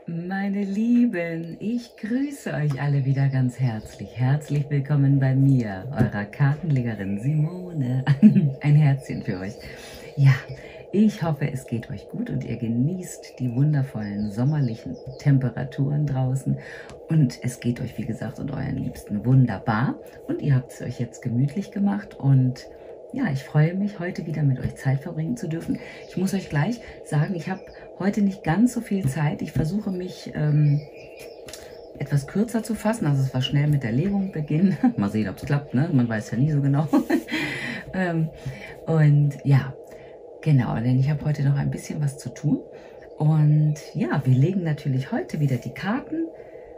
Meine Lieben, ich grüße euch alle wieder ganz herzlich. Herzlich willkommen bei mir, eurer Kartenlegerin Simone. Ein Herzchen für euch. Ja, ich hoffe, es geht euch gut und ihr genießt die wundervollen sommerlichen Temperaturen draußen. Und es geht euch, wie gesagt, und euren Liebsten wunderbar. Und ihr habt es euch jetzt gemütlich gemacht und ja, ich freue mich, heute wieder mit euch Zeit verbringen zu dürfen. Ich muss euch gleich sagen, ich habe heute nicht ganz so viel Zeit. Ich versuche mich etwas kürzer zu fassen. Also es war schnell mit der Legung beginnen. Mal sehen, ob es klappt, ne? Man weiß ja nie so genau. Und ja, genau, denn ich habe heute noch ein bisschen was zu tun. Und ja, wir legen natürlich heute wieder die Karten.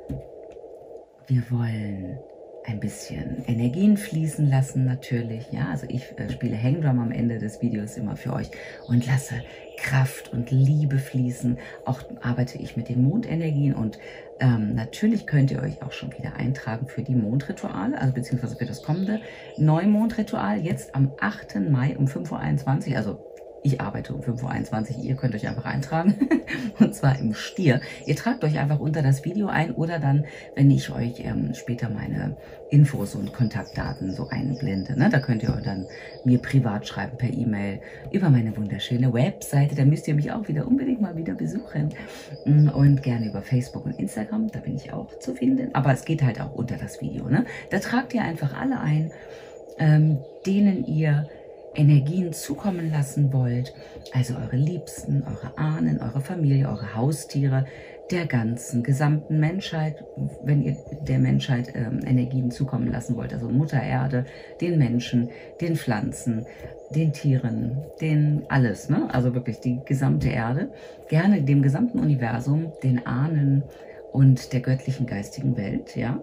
Wir wollen ein bisschen Energien fließen lassen natürlich, ja, also ich spiele Hangdrum am Ende des Videos immer für euch und lasse Kraft und Liebe fließen, auch arbeite ich mit den Mondenergien und natürlich könnt ihr euch auch schon wieder eintragen für die Mondrituale, also beziehungsweise für das kommende Neumondritual, jetzt am 8. Mai um 5:21 Uhr, also ich arbeite um 5:21 Uhr, ihr könnt euch einfach eintragen, und zwar im Stier. Ihr tragt euch einfach unter das Video ein oder dann, wenn ich euch später meine Infos und Kontaktdaten so einblende, ne? Da könnt ihr dann mir privat schreiben per E-Mail über meine wunderschöne Webseite. Da müsst ihr mich auch wieder unbedingt mal wieder besuchen und gerne über Facebook und Instagram, da bin ich auch zu finden. Aber es geht halt auch unter das Video, ne? Da tragt ihr einfach alle ein, denen ihr Energien zukommen lassen wollt, also eure Liebsten, eure Ahnen, eure Familie, eure Haustiere, der ganzen gesamten Menschheit, wenn ihr der Menschheit Energien zukommen lassen wollt, also Mutter Erde, den Menschen, den Pflanzen, den Tieren, den alles, ne? Also wirklich die gesamte Erde, gerne dem gesamten Universum, den Ahnen und der göttlichen geistigen Welt, ja.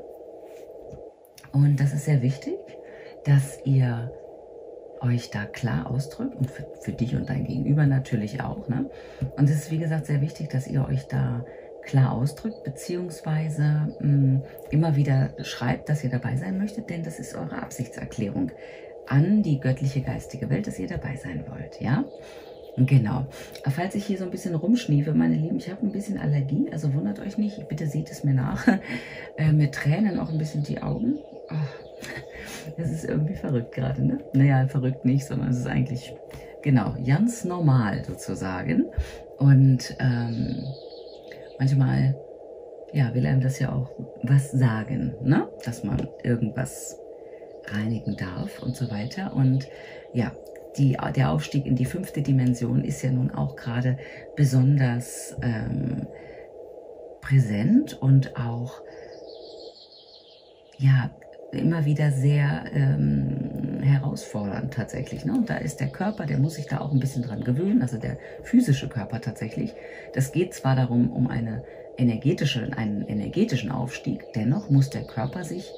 Und das ist sehr wichtig, dass ihr euch da klar ausdrückt und für dich und dein Gegenüber natürlich auch, ne? Und es ist, wie gesagt, sehr wichtig, dass ihr euch da klar ausdrückt, beziehungsweise immer wieder schreibt, dass ihr dabei sein möchtet, denn das ist eure Absichtserklärung an die göttliche geistige Welt, dass ihr dabei sein wollt, ja? Genau. Falls ich hier so ein bisschen rumschniefe, meine Lieben, ich habe ein bisschen Allergie, also wundert euch nicht, bitte seht es mir nach. Mir tränen auch ein bisschen die Augen. Oh. Das ist irgendwie verrückt gerade, ne? Naja, verrückt nicht, sondern es ist eigentlich, genau, ganz normal sozusagen. Und manchmal, ja, will einem das ja auch was sagen, ne? Dass man irgendwas reinigen darf und so weiter. Und ja, der Aufstieg in die 5. Dimension ist ja nun auch gerade besonders präsent und auch, ja, immer wieder sehr herausfordernd tatsächlich, ne? Und da ist der Körper, der muss sich da auch ein bisschen dran gewöhnen, also der physische Körper tatsächlich. Das geht zwar darum, um einen energetischen Aufstieg, dennoch muss der Körper sich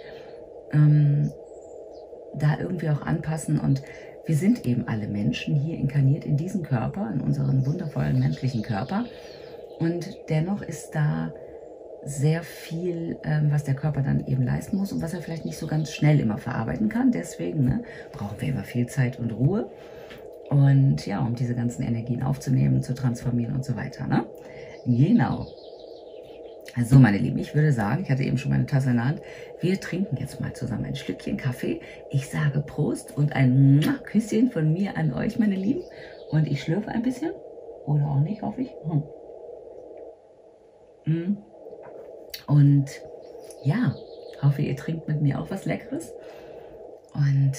da irgendwie auch anpassen und wir sind eben alle Menschen hier inkarniert in diesen Körper, in unseren wundervollen menschlichen Körper und dennoch ist da sehr viel, was der Körper dann eben leisten muss und was er vielleicht nicht so ganz schnell immer verarbeiten kann. Deswegen, ne, brauchen wir immer viel Zeit und Ruhe. Und ja, um diese ganzen Energien aufzunehmen, zu transformieren und so weiter, ne? Genau. Also, meine Lieben, ich würde sagen, ich hatte eben schon meine Tasse in der Hand. Wir trinken jetzt mal zusammen ein Schlückchen Kaffee. Ich sage Prost und ein Küsschen von mir an euch, meine Lieben. Und ich schlürfe ein bisschen. Oder auch nicht, hoffe ich. Und ja, hoffe, ihr trinkt mit mir auch was Leckeres. Und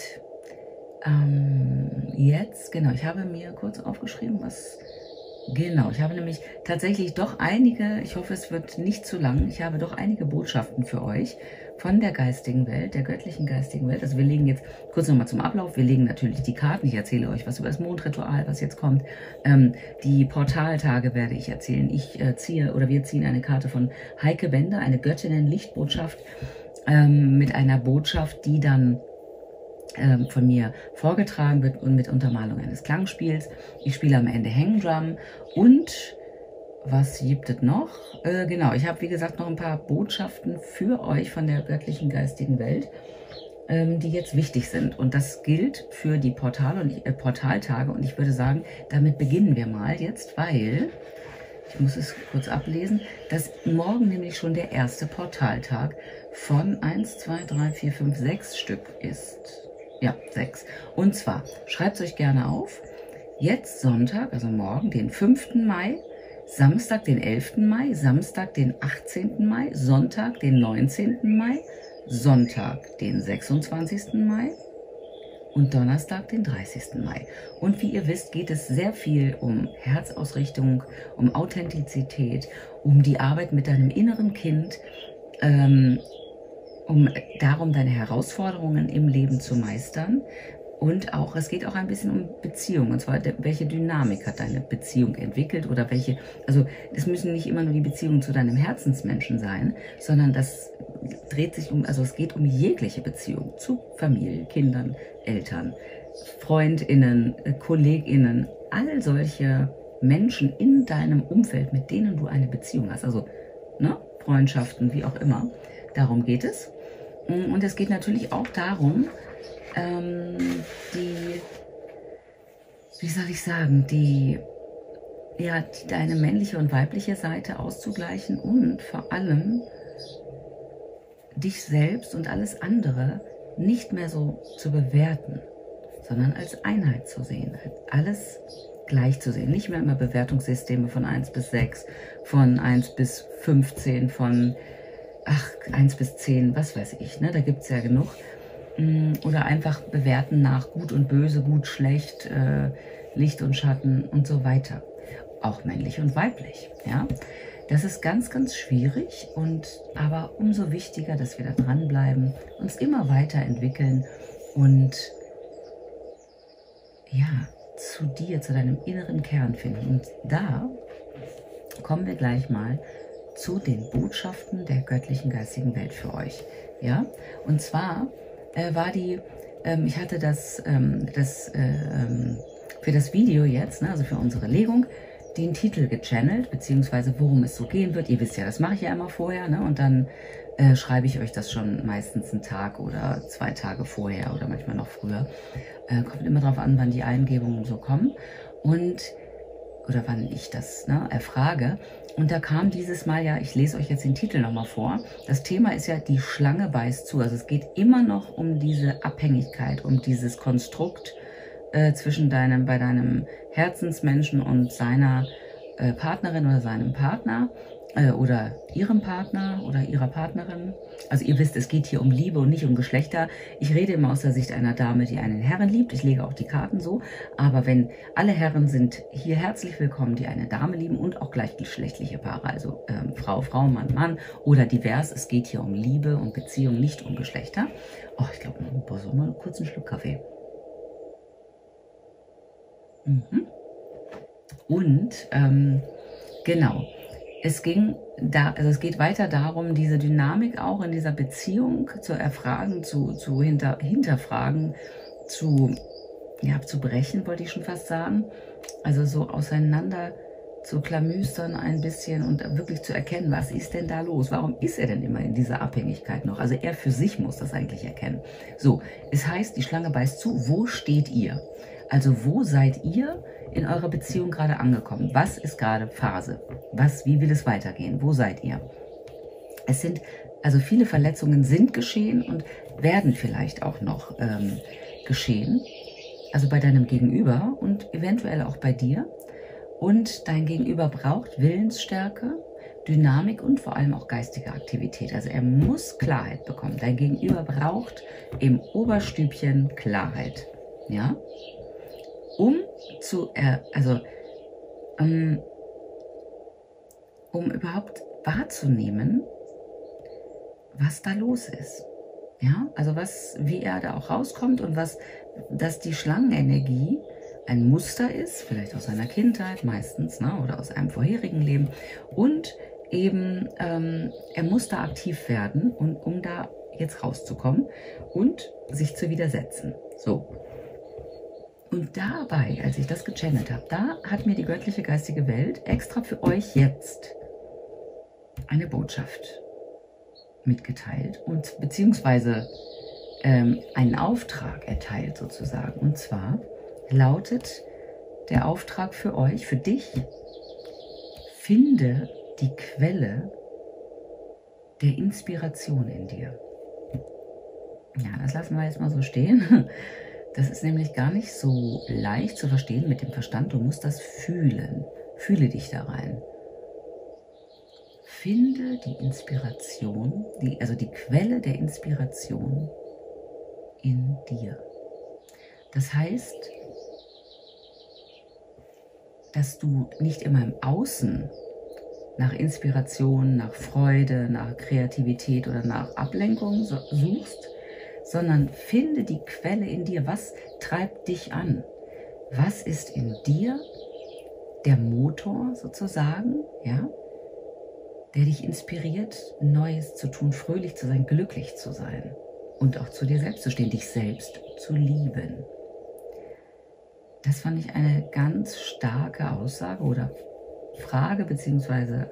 jetzt, genau, ich habe mir kurz aufgeschrieben, genau, ich habe nämlich tatsächlich doch einige, ich hoffe, es wird nicht zu lang, ich habe doch einige Botschaften für euch von der geistigen Welt, der göttlichen geistigen Welt. Also wir legen jetzt, kurz nochmal zum Ablauf, wir legen natürlich die Karten, ich erzähle euch was über das Mondritual, was jetzt kommt. Die Portaltage werde ich erzählen. Wir ziehen eine Karte von Heike Bender, eine Göttinnen-Lichtbotschaft, mit einer Botschaft, die dann von mir vorgetragen wird und mit Untermalung eines Klangspiels. Ich spiele am Ende Hangdrum und was gibt es noch? Genau, ich habe wie gesagt noch ein paar Botschaften für euch von der göttlichen geistigen Welt, die jetzt wichtig sind. Und das gilt für die Portaltage und ich würde sagen, damit beginnen wir mal jetzt, weil ich muss es kurz ablesen, dass morgen nämlich schon der erste Portaltag von 1, 2, 3, 4, 5, 6 Stück ist. Ja, 6. Und zwar, schreibt es euch gerne auf, jetzt Sonntag, also morgen, den 5. Mai, Samstag, den 11. Mai, Samstag, den 18. Mai, Sonntag, den 19. Mai, Sonntag, den 26. Mai und Donnerstag, den 30. Mai. Und wie ihr wisst, geht es sehr viel um Herzausrichtung, um Authentizität, um die Arbeit mit deinem inneren Kind, um darum, deine Herausforderungen im Leben zu meistern. Und auch, es geht auch ein bisschen um Beziehung, und zwar welche Dynamik hat deine Beziehung entwickelt oder welche, also es müssen nicht immer nur die Beziehungen zu deinem Herzensmenschen sein, sondern das dreht sich um, also es geht um jegliche Beziehung zu Familie, Kindern, Eltern, FreundInnen, KollegInnen, all solche Menschen in deinem Umfeld, mit denen du eine Beziehung hast, also ne, Freundschaften, wie auch immer, darum geht es. Und es geht natürlich auch darum, wie soll ich sagen, deine männliche und weibliche Seite auszugleichen und vor allem dich selbst und alles andere nicht mehr so zu bewerten, sondern als Einheit zu sehen, alles gleich zu sehen. Nicht mehr immer Bewertungssysteme von 1 bis 6, von 1 bis 15, von 1 bis 10, was weiß ich, ne? Da gibt es ja genug. Oder einfach bewerten nach gut und böse, gut, schlecht, Licht und Schatten und so weiter. Auch männlich und weiblich, ja. Das ist ganz, ganz schwierig, aber umso wichtiger, dass wir da dranbleiben, uns immer weiterentwickeln und ja, zu dir, zu deinem inneren Kern finden. Und da kommen wir gleich mal zu den Botschaften der göttlichen geistigen Welt für euch. Ja, und zwar war ich hatte für das Video jetzt, ne, also für unsere Legung, den Titel gechannelt, beziehungsweise worum es so gehen wird. Ihr wisst ja, das mache ich ja immer vorher, ne, und dann schreibe ich euch das schon meistens einen Tag oder 2 Tage vorher oder manchmal noch früher. Kommt immer darauf an, wann die Eingebungen so kommen oder wann ich das erfrage. Und da kam dieses Mal ja, ich lese euch jetzt den Titel nochmal vor, das Thema ist ja, die Schlange beißt zu. Also es geht immer noch um diese Abhängigkeit, um dieses Konstrukt zwischen bei deinem Herzensmenschen und seiner Partnerin oder seinem Partner oder ihrem Partner oder ihrer Partnerin. Also ihr wisst, es geht hier um Liebe und nicht um Geschlechter. Ich rede immer aus der Sicht einer Dame, die einen Herren liebt. Ich lege auch die Karten so. Aber wenn alle Herren sind hier herzlich willkommen, die eine Dame lieben und auch gleichgeschlechtliche Paare, also Frau, Frau, Mann, Mann oder divers. Es geht hier um Liebe und Beziehung, nicht um Geschlechter. Oh, ich glaube, so mal kurz einen Schluck Kaffee. Und genau. Es geht weiter darum, diese Dynamik auch in dieser Beziehung zu erfragen, zu hinterfragen, zu brechen, wollte ich schon fast sagen. Also so auseinander zu klamüstern ein bisschen und wirklich zu erkennen, was ist denn da los? Warum ist er denn immer in dieser Abhängigkeit noch? Also er für sich muss das eigentlich erkennen. So, es heißt, die Schlange beißt zu, wo steht ihr? Also wo seid ihr in eurer Beziehung gerade angekommen? Was ist gerade Phase? Wie will es weitergehen? Wo seid ihr? Also viele Verletzungen sind geschehen und werden vielleicht auch noch geschehen. Also bei deinem Gegenüber und eventuell auch bei dir. Und dein Gegenüber braucht Willensstärke, Dynamik und vor allem auch geistige Aktivität. Also er muss Klarheit bekommen. Dein Gegenüber braucht im Oberstübchen Klarheit. Ja? Um überhaupt wahrzunehmen, was da los ist. Ja, also wie er da auch rauskommt und dass die Schlangenenergie ein Muster ist, vielleicht aus seiner Kindheit meistens, ne, oder aus einem vorherigen Leben. Und eben, er muss da aktiv werden, um da jetzt rauszukommen und sich zu widersetzen. So. Und dabei, als ich das gechannelt habe, da hat mir die göttliche geistige Welt extra für euch jetzt eine Botschaft mitgeteilt und beziehungsweise einen Auftrag erteilt sozusagen. Und zwar lautet der Auftrag für euch, für dich, finde die Quelle der Inspiration in dir. Ja, das lassen wir jetzt mal so stehen. Das ist nämlich gar nicht so leicht zu verstehen mit dem Verstand. Du musst das fühlen. Fühle dich da rein. Finde die Inspiration, also die Quelle der Inspiration in dir. Das heißt, dass du nicht immer im Außen nach Inspiration, nach Freude, nach Kreativität oder nach Ablenkung suchst, sondern finde die Quelle in dir. Was treibt dich an? Was ist in dir der Motor sozusagen, ja, der dich inspiriert, Neues zu tun, fröhlich zu sein, glücklich zu sein und auch zu dir selbst zu stehen, dich selbst zu lieben? Das fand ich eine ganz starke Aussage oder Frage, beziehungsweise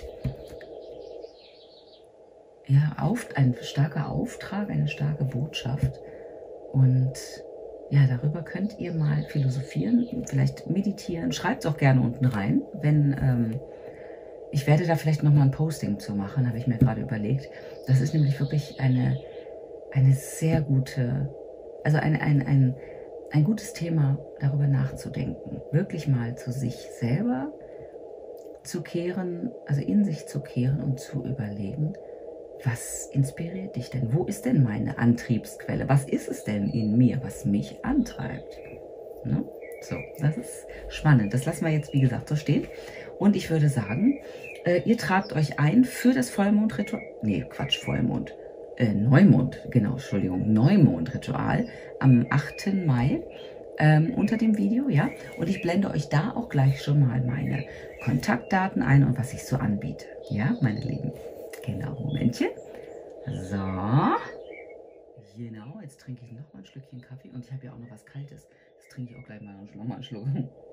ja, ein starker Auftrag, eine starke Botschaft. Und ja, darüber könnt ihr mal philosophieren, vielleicht meditieren. Schreibt es auch gerne unten rein, wenn ich werde da vielleicht nochmal ein Posting zu machen, habe ich mir gerade überlegt. Das ist nämlich wirklich eine sehr gute, also ein gutes Thema, darüber nachzudenken. Wirklich mal zu sich selber zu kehren, also in sich zu kehren und zu überlegen, was inspiriert dich denn? Wo ist denn meine Antriebsquelle? Was ist es denn in mir, was mich antreibt? Ne? So, das ist spannend. Das lassen wir jetzt, wie gesagt, so stehen. Und ich würde sagen, ihr tragt euch ein für das Vollmondritual. Nee, Quatsch, Vollmond. Neumond, genau, Entschuldigung, Neumondritual am 8. Mai unter dem Video, ja. Und ich blende euch da auch gleich schon mal meine Kontaktdaten ein und was ich so anbiete. Ja, meine Lieben. Genau, Momentchen. So. Genau, jetzt trinke ich noch mal ein Schlückchen Kaffee und ich habe ja auch noch was Kaltes. Das trinke ich auch gleich mal noch mal einen Schluck.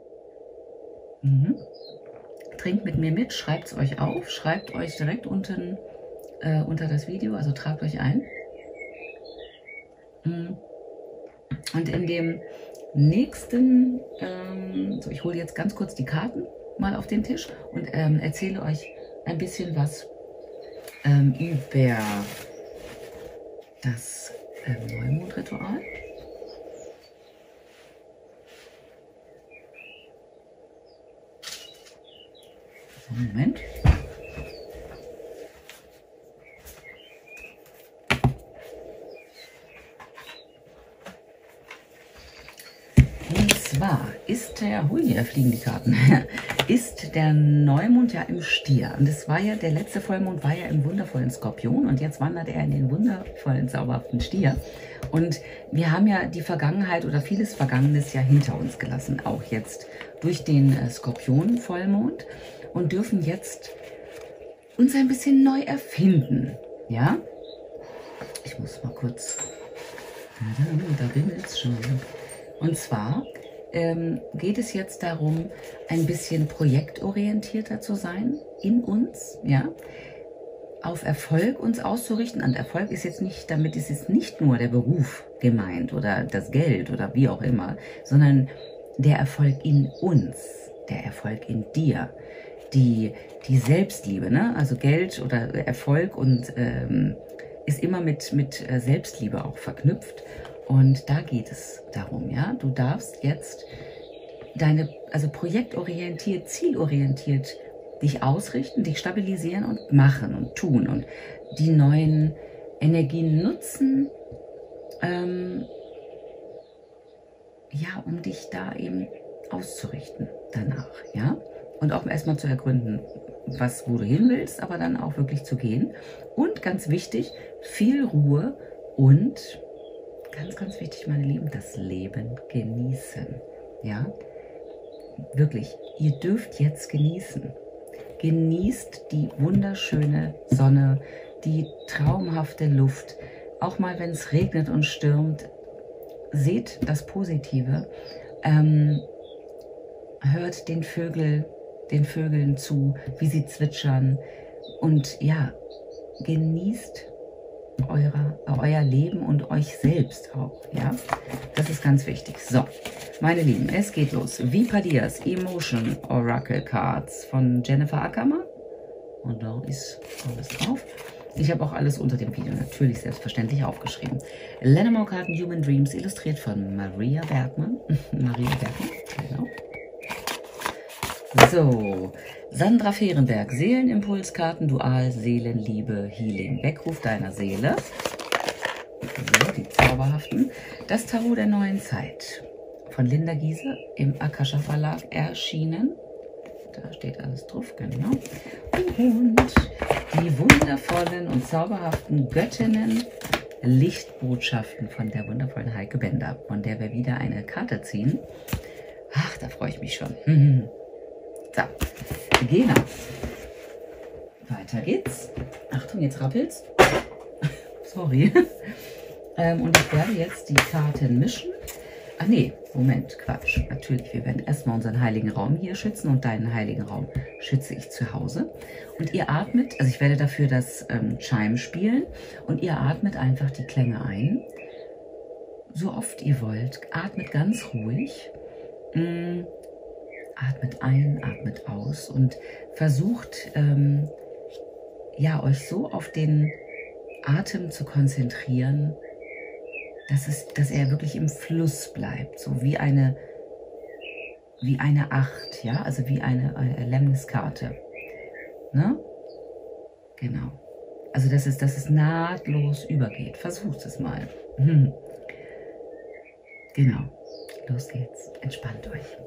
Trinkt mit mir mit, schreibt es euch auf, schreibt euch direkt unten unter das Video, also tragt euch ein. Und in dem nächsten, so ich hole jetzt ganz kurz die Karten mal auf den Tisch und erzähle euch ein bisschen was über das Neumondritual. So, Moment. Und zwar ist hui, da fliegen die Karten, ist der Neumond ja im Stier. Und das war ja, der letzte Vollmond war ja im wundervollen Skorpion und jetzt wandert er in den wundervollen, zauberhaften Stier. Und wir haben ja die Vergangenheit oder vieles Vergangenes ja hinter uns gelassen, auch jetzt durch den Skorpion-Vollmond und dürfen jetzt uns ein bisschen neu erfinden, ja? Ich muss mal kurz, da bin ich schon. Und zwar geht es jetzt darum, ein bisschen projektorientierter zu sein in uns, ja, auf Erfolg uns auszurichten. Und Erfolg ist jetzt nicht, damit ist jetzt nicht nur der Beruf gemeint oder das Geld oder wie auch immer, sondern der Erfolg in uns, der Erfolg in dir, die Selbstliebe, ne? Also Geld oder Erfolg und ist immer mit Selbstliebe auch verknüpft. Und da geht es darum, ja, du darfst jetzt also projektorientiert, zielorientiert dich ausrichten, dich stabilisieren und machen und tun und die neuen Energien nutzen, ja, um dich da eben auszurichten danach, ja. Und auch erstmal zu ergründen, wo du hin willst, aber dann auch wirklich zu gehen. Und ganz wichtig, viel Ruhe und ganz, ganz wichtig, meine Lieben, das Leben genießen. Ja, wirklich, ihr dürft jetzt genießen. Genießt die wunderschöne Sonne, die traumhafte Luft. Auch mal, wenn es regnet und stürmt, seht das Positive. Hört den Vögeln zu, wie sie zwitschern. Und ja, genießt euer Leben und euch selbst auch. Ja, das ist ganz wichtig. So, meine Lieben, es geht los. Vipadias Emotion Oracle Cards von Jennifer Ackermann. Und da ist alles drauf. Ich habe auch alles unter dem Video natürlich selbstverständlich aufgeschrieben. Lenormand-Karten Human Dreams, illustriert von Maria Bergmann. Maria Bergmann, genau. So, Sandra Fehrenberg, Seelenimpulskarten, Dual, Seelenliebe, Healing, Weckruf deiner Seele. So, die zauberhaften. Das Tarot der neuen Zeit von Linda Giese im Akasha Verlag erschienen. Da steht alles drauf, genau. Und die wundervollen und zauberhaften Göttinnen Lichtbotschaften von der wundervollen Heike Bender, von der wir wieder eine Karte ziehen. Ach, da freue ich mich schon. So, Gena. Weiter geht's. Achtung, jetzt rappelt's. Sorry. Und ich werde jetzt die Karten mischen. Ach nee, Moment, Quatsch. Natürlich, wir werden erstmal unseren heiligen Raum hier schützen und deinen heiligen Raum schütze ich zu Hause. Und ihr atmet, also ich werde dafür das Chime spielen und ihr atmet einfach die Klänge ein, so oft ihr wollt. Atmet ganz ruhig. Atmet ein, atmet aus und versucht, ja, euch so auf den Atem zu konzentrieren, dass er wirklich im Fluss bleibt, so wie eine Acht, ja, also wie eine Lemniskarte, ne? Genau. Also dass es nahtlos übergeht. Versucht es mal. Genau. Los geht's. Entspannt euch.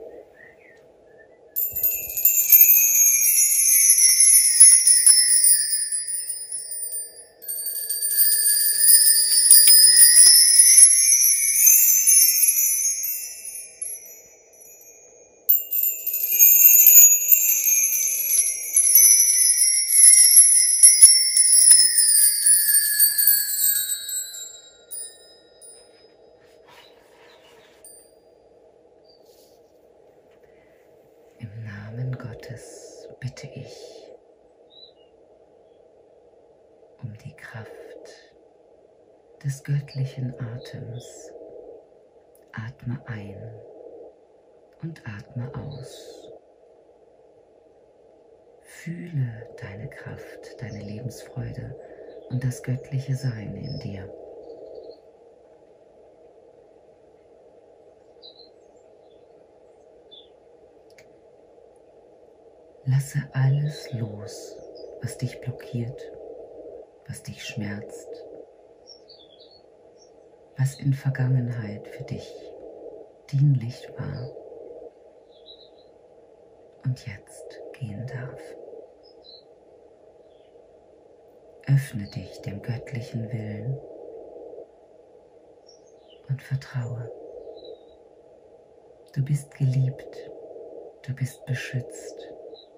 Im Namen Gottes bitte ich um die Kraft des göttlichen Atems. Atme ein und atme aus. Fühle deine Kraft, deine Lebensfreude und das göttliche Sein in dir. Lasse alles los, was dich blockiert, was dich schmerzt, was in Vergangenheit für dich dienlich war und jetzt gehen darf. Öffne dich dem göttlichen Willen und vertraue. Du bist geliebt, du bist beschützt.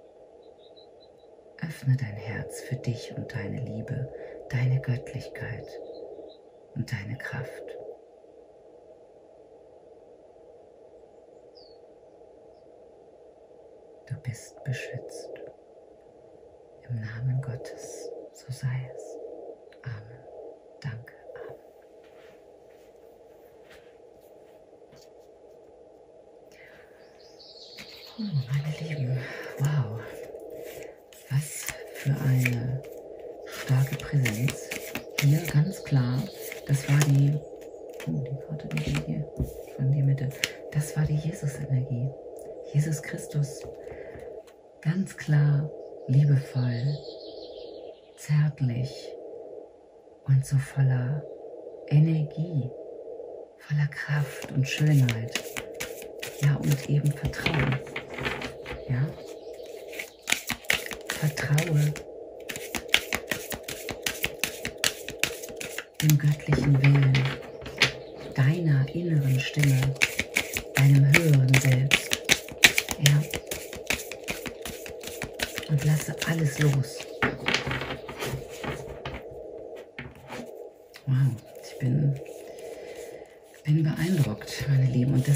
Öffne dein Herz für dich und deine Liebe, deine Göttlichkeit und deine Kraft. Du bist beschützt. Im Namen Gottes, so sei es. Amen. Danke. Amen. Meine Lieben, wow. Was für eine starke Präsenz. Hier ganz klar, das war die, die Karte hier von die Mitte, das war die Jesus-Energie. Jesus Christus, ganz klar, liebevoll, zärtlich und so voller Energie, voller Kraft und Schönheit. Ja, und eben Vertrauen. Ja. Vertraue dem göttlichen Willen, deiner inneren Stimme, deinem höheren Selbst. Ja. Und lasse alles los. Wow, ich bin beeindruckt, meine Lieben. Und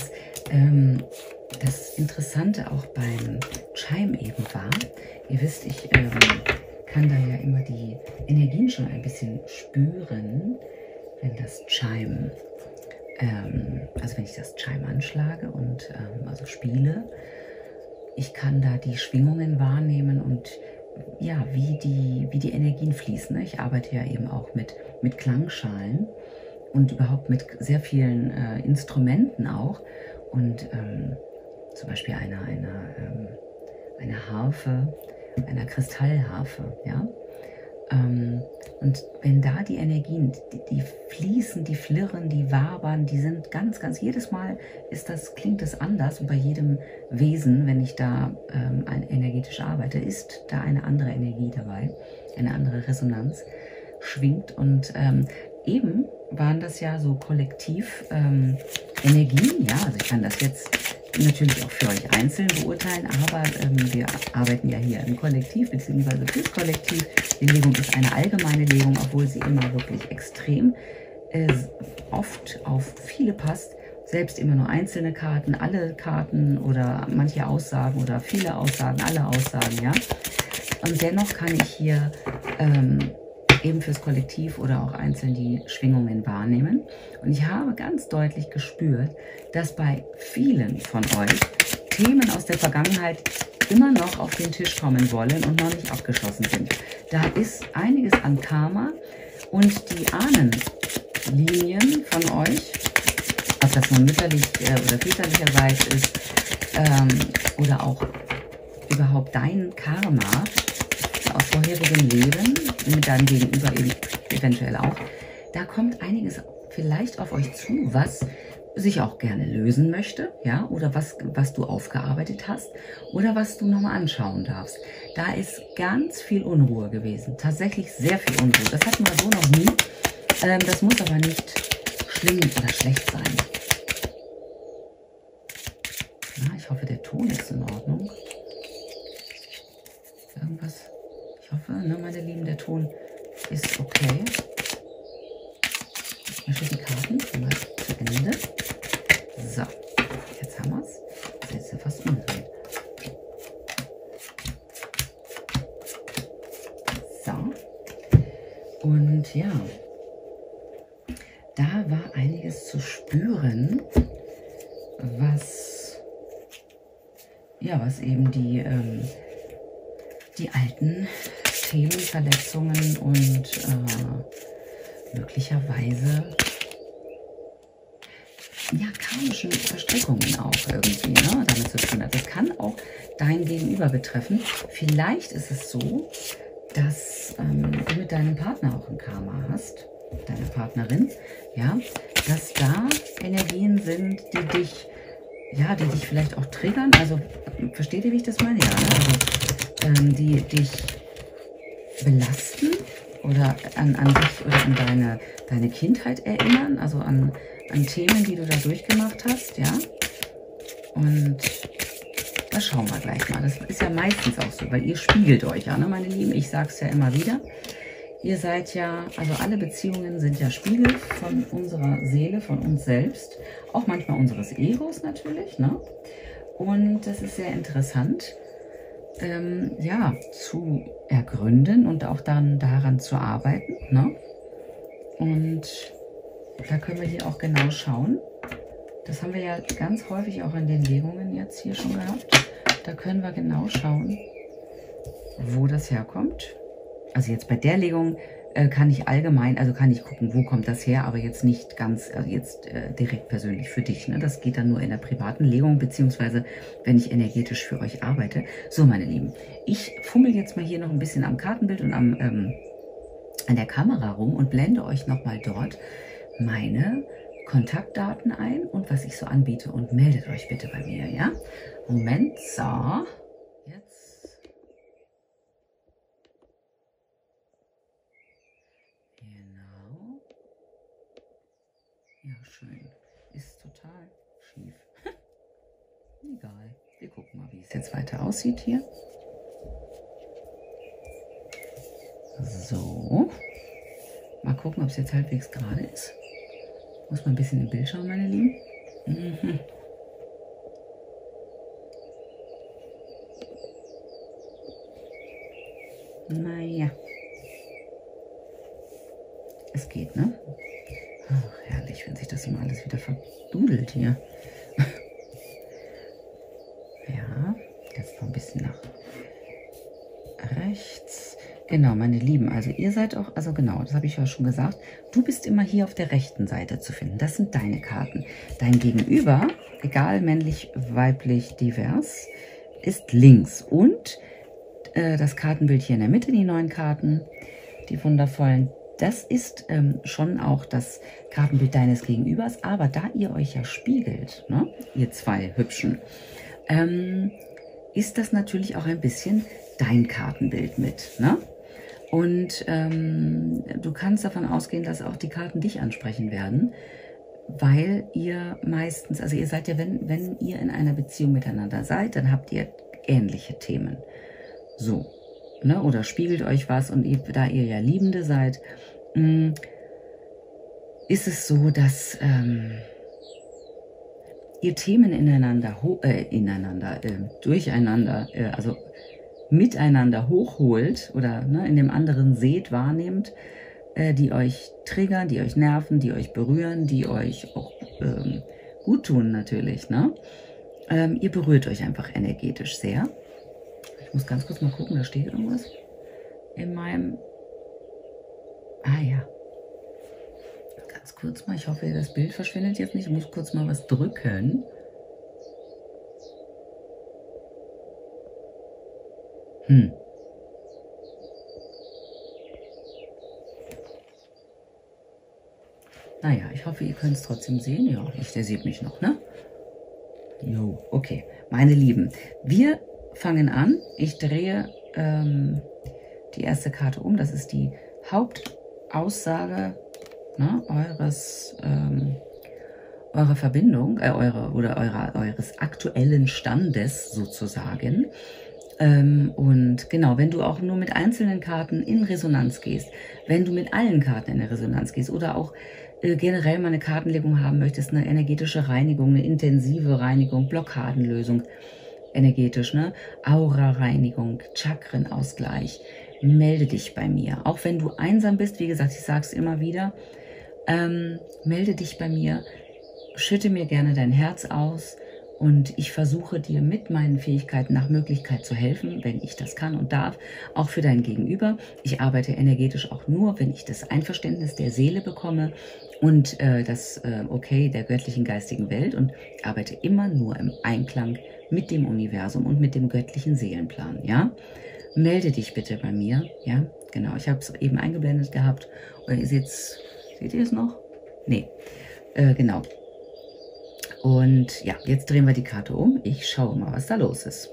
das Interessante auch beim Chime eben war, ihr wisst, ich kann da ja immer die Energien schon ein bisschen spüren, wenn das Chime, also wenn ich das Chime anschlage und also spiele. Ich kann da die Schwingungen wahrnehmen und ja, wie die Energien fließen. Ne? Ich arbeite ja eben auch mit Klangschalen und überhaupt mit sehr vielen Instrumenten auch. Und zum Beispiel eine Harfe, einer Kristallharfe, ja. Und wenn da die Energien, die fließen, die flirren, die wabern, die sind ganz, jedes Mal klingt das anders und bei jedem Wesen, wenn ich da energetisch arbeite, ist da eine andere Energie dabei, eine andere Resonanz schwingt und eben waren das ja so kollektiv Energien, ja, also ich kann das jetzt natürlich auch für euch einzeln beurteilen, aber wir arbeiten ja hier im Kollektiv, beziehungsweise fürs Kollektiv. Die Legung ist eine allgemeine Legung, obwohl sie immer wirklich extrem oft auf viele passt. Selbst immer nur einzelne Karten, alle Karten oder manche Aussagen oder viele Aussagen, alle Aussagen, ja. Und dennoch kann ich hier eben fürs Kollektiv oder auch einzeln die Schwingungen wahrnehmen. Und ich habe ganz deutlich gespürt, dass bei vielen von euch Themen aus der Vergangenheit immer noch auf den Tisch kommen wollen und noch nicht abgeschlossen sind. Da ist einiges an Karma und die Ahnenlinien von euch, ob das nun mütterlich oder väterlicherseits ist oder auch überhaupt dein Karma aus vorherigen Leben, mit deinem Gegenüber eben eventuell auch, da kommt einiges vielleicht auf euch zu, was sich auch gerne lösen möchte, ja, oder was du aufgearbeitet hast oder was du nochmal anschauen darfst. Da ist ganz viel Unruhe gewesen, tatsächlich sehr viel Unruhe. Das hatten wir so noch nie. Das muss aber nicht schlimm oder schlecht sein. Ja, ich hoffe, der Ton ist in Ordnung. Irgendwas... Ich hoffe, ne, meine Lieben, der Ton ist okay. Ich mische die Karten mal zu Ende. So, jetzt haben wir es. Jetzt ist ja fast umgedreht. So. Und ja, da war einiges zu spüren, was eben die alten Themen, Verletzungen und möglicherweise ja, karmischen Verstrickungen auch irgendwie, ne, damit zu tun hat. Das kann auch dein Gegenüber betreffen. Vielleicht ist es so, dass du mit deinem Partner auch ein Karma hast, deine Partnerin, ja, dass da Energien sind, die dich vielleicht auch triggern. Also versteht ihr, wie ich das meine? Ja, ne? Also die dich belasten oder an dich oder an deine Kindheit erinnern, also an Themen, die du da durchgemacht hast, ja. Und das schauen wir gleich mal. Das ist ja meistens auch so, weil ihr spiegelt euch ja, ne, meine Lieben. Ich sage es ja immer wieder. Ihr seid ja, also alle Beziehungen sind ja Spiegel von unserer Seele, von uns selbst. Auch manchmal unseres Egos natürlich, ne? Und das ist sehr interessant, ja, zu ergründen und auch dann daran zu arbeiten, ne? Und da können wir hier auch genau schauen. Das haben wir ja ganz häufig auch in den Legungen jetzt hier schon gehabt. Da können wir genau schauen, wo das herkommt. Also jetzt bei der Legung kann ich allgemein, also kann ich gucken, wo kommt das her, aber jetzt nicht ganz, also jetzt direkt persönlich für dich. Ne? Das geht dann nur in der privaten Legung, beziehungsweise wenn ich energetisch für euch arbeite. So, meine Lieben, ich fummel jetzt mal hier noch ein bisschen am Kartenbild und an der Kamera rum und blende euch nochmal dort meine Kontaktdaten ein und was ich so anbiete und meldet euch bitte bei mir, ja? Moment, so, jetzt. Genau. Ja, schön. Ist total schief. Egal. Wir gucken mal, wie es jetzt weiter aussieht hier. So. Mal gucken, ob es jetzt halbwegs gerade ist. Muss mal ein bisschen im Bild schauen, meine Lieben. Mhm. Naja. Es geht, ne? Ach, herrlich, wenn sich das immer alles wieder verdudelt hier. Ja, jetzt noch ein bisschen nach rechts. Genau, meine Lieben, also ihr seid auch, also genau, das habe ich ja schon gesagt, du bist immer hier auf der rechten Seite zu finden. Das sind deine Karten. Dein Gegenüber, egal männlich, weiblich, divers, ist links. Und das Kartenbild hier in der Mitte, die 9 Karten, die wundervollen, das ist schon auch das Kartenbild deines Gegenübers. Aber da ihr euch ja spiegelt, ne, ihr zwei Hübschen, ist das natürlich auch ein bisschen dein Kartenbild mit, ne? Und du kannst davon ausgehen, dass auch die Karten dich ansprechen werden, weil ihr meistens, also ihr seid ja, wenn ihr in einer Beziehung miteinander seid, dann habt ihr ähnliche Themen. So, ne? Oder spiegelt euch was und da ihr ja Liebende seid, ist es so, dass ihr Themen durcheinander, also miteinander hochholt oder ne, in dem anderen seht, wahrnehmt, die euch triggern, die euch nerven, die euch berühren, die euch auch gut tun natürlich. Ne? Ihr berührt euch einfach energetisch sehr. Ich muss ganz kurz mal gucken, da steht irgendwas in meinem... Ah ja. Ganz kurz mal, ich hoffe, das Bild verschwindet jetzt nicht. Ich muss kurz mal was drücken. Naja, ich hoffe, ihr könnt es trotzdem sehen. Ja, der sieht mich noch, ne? Jo, okay. Meine Lieben, wir fangen an. Ich drehe die erste Karte um. Das ist die Hauptaussage, ne, eurer Verbindung, eures aktuellen Standes sozusagen. Und genau, wenn du auch nur mit einzelnen Karten in Resonanz gehst, wenn du mit allen Karten in Resonanz gehst oder auch generell mal eine Kartenlegung haben möchtest, eine energetische Reinigung, eine intensive Reinigung, Blockadenlösung, energetisch, ne? Aura-Reinigung, Chakrenausgleich, melde dich bei mir. Auch wenn du einsam bist, wie gesagt, ich sage es immer wieder, melde dich bei mir, schütte mir gerne dein Herz aus und ich versuche dir mit meinen Fähigkeiten nach Möglichkeit zu helfen, wenn ich das kann und darf, auch für dein Gegenüber. Ich arbeite energetisch auch nur, wenn ich das Einverständnis der Seele bekomme und das Okay der göttlichen geistigen Welt und arbeite immer nur im Einklang mit dem Universum und mit dem göttlichen Seelenplan, ja? Melde dich bitte bei mir, ja? Genau, ich habe es eben eingeblendet gehabt. Oder ihr seht ihr es noch? Nee, genau. Und ja, jetzt drehen wir die Karte um. Ich schaue mal, was da los ist.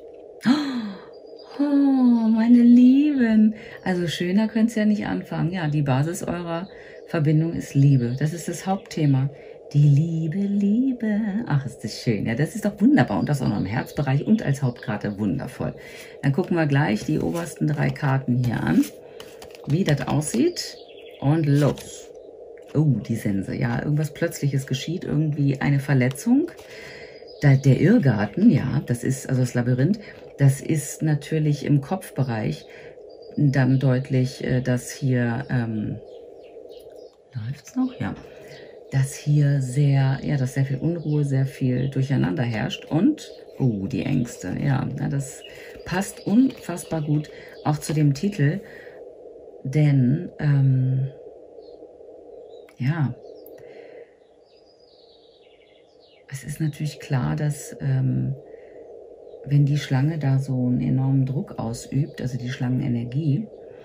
Oh, meine Lieben. Also schöner könnt ihr ja nicht anfangen. Ja, die Basis eurer Verbindung ist Liebe. Das ist das Hauptthema. Die Liebe, Liebe. Ach, ist das schön. Ja, das ist doch wunderbar. Und das auch noch im Herzbereich und als Hauptkarte wundervoll. Dann gucken wir gleich die obersten 3 Karten hier an, wie das aussieht. Und los. Oh, die Sense. Ja, irgendwas Plötzliches geschieht. Irgendwie eine Verletzung. Der Irrgarten, ja, das ist, also das Labyrinth, das ist natürlich im Kopfbereich dann deutlich, dass hier, läuft's noch? Ja. Dass hier dass sehr viel Unruhe, sehr viel Durcheinander herrscht und, oh, die Ängste, ja, das passt unfassbar gut auch zu dem Titel, denn, ja, es ist natürlich klar, dass wenn die Schlange da so einen enormen Druck ausübt, also die Schlangenenergie,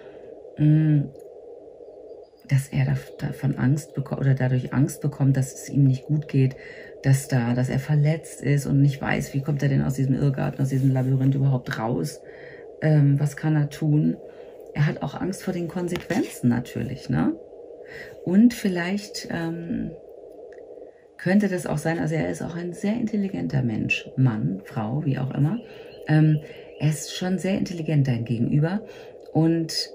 dass er davon Angst bekommt oder dadurch Angst bekommt, dass es ihm nicht gut geht, dass er verletzt ist und nicht weiß, wie kommt er denn aus diesem Irrgarten, aus diesem Labyrinth überhaupt raus, was kann er tun. Er hat auch Angst vor den Konsequenzen natürlich, ne? Und vielleicht könnte das auch sein, also er ist auch ein sehr intelligenter Mensch, Mann, Frau, wie auch immer. Er ist schon sehr intelligent dein Gegenüber und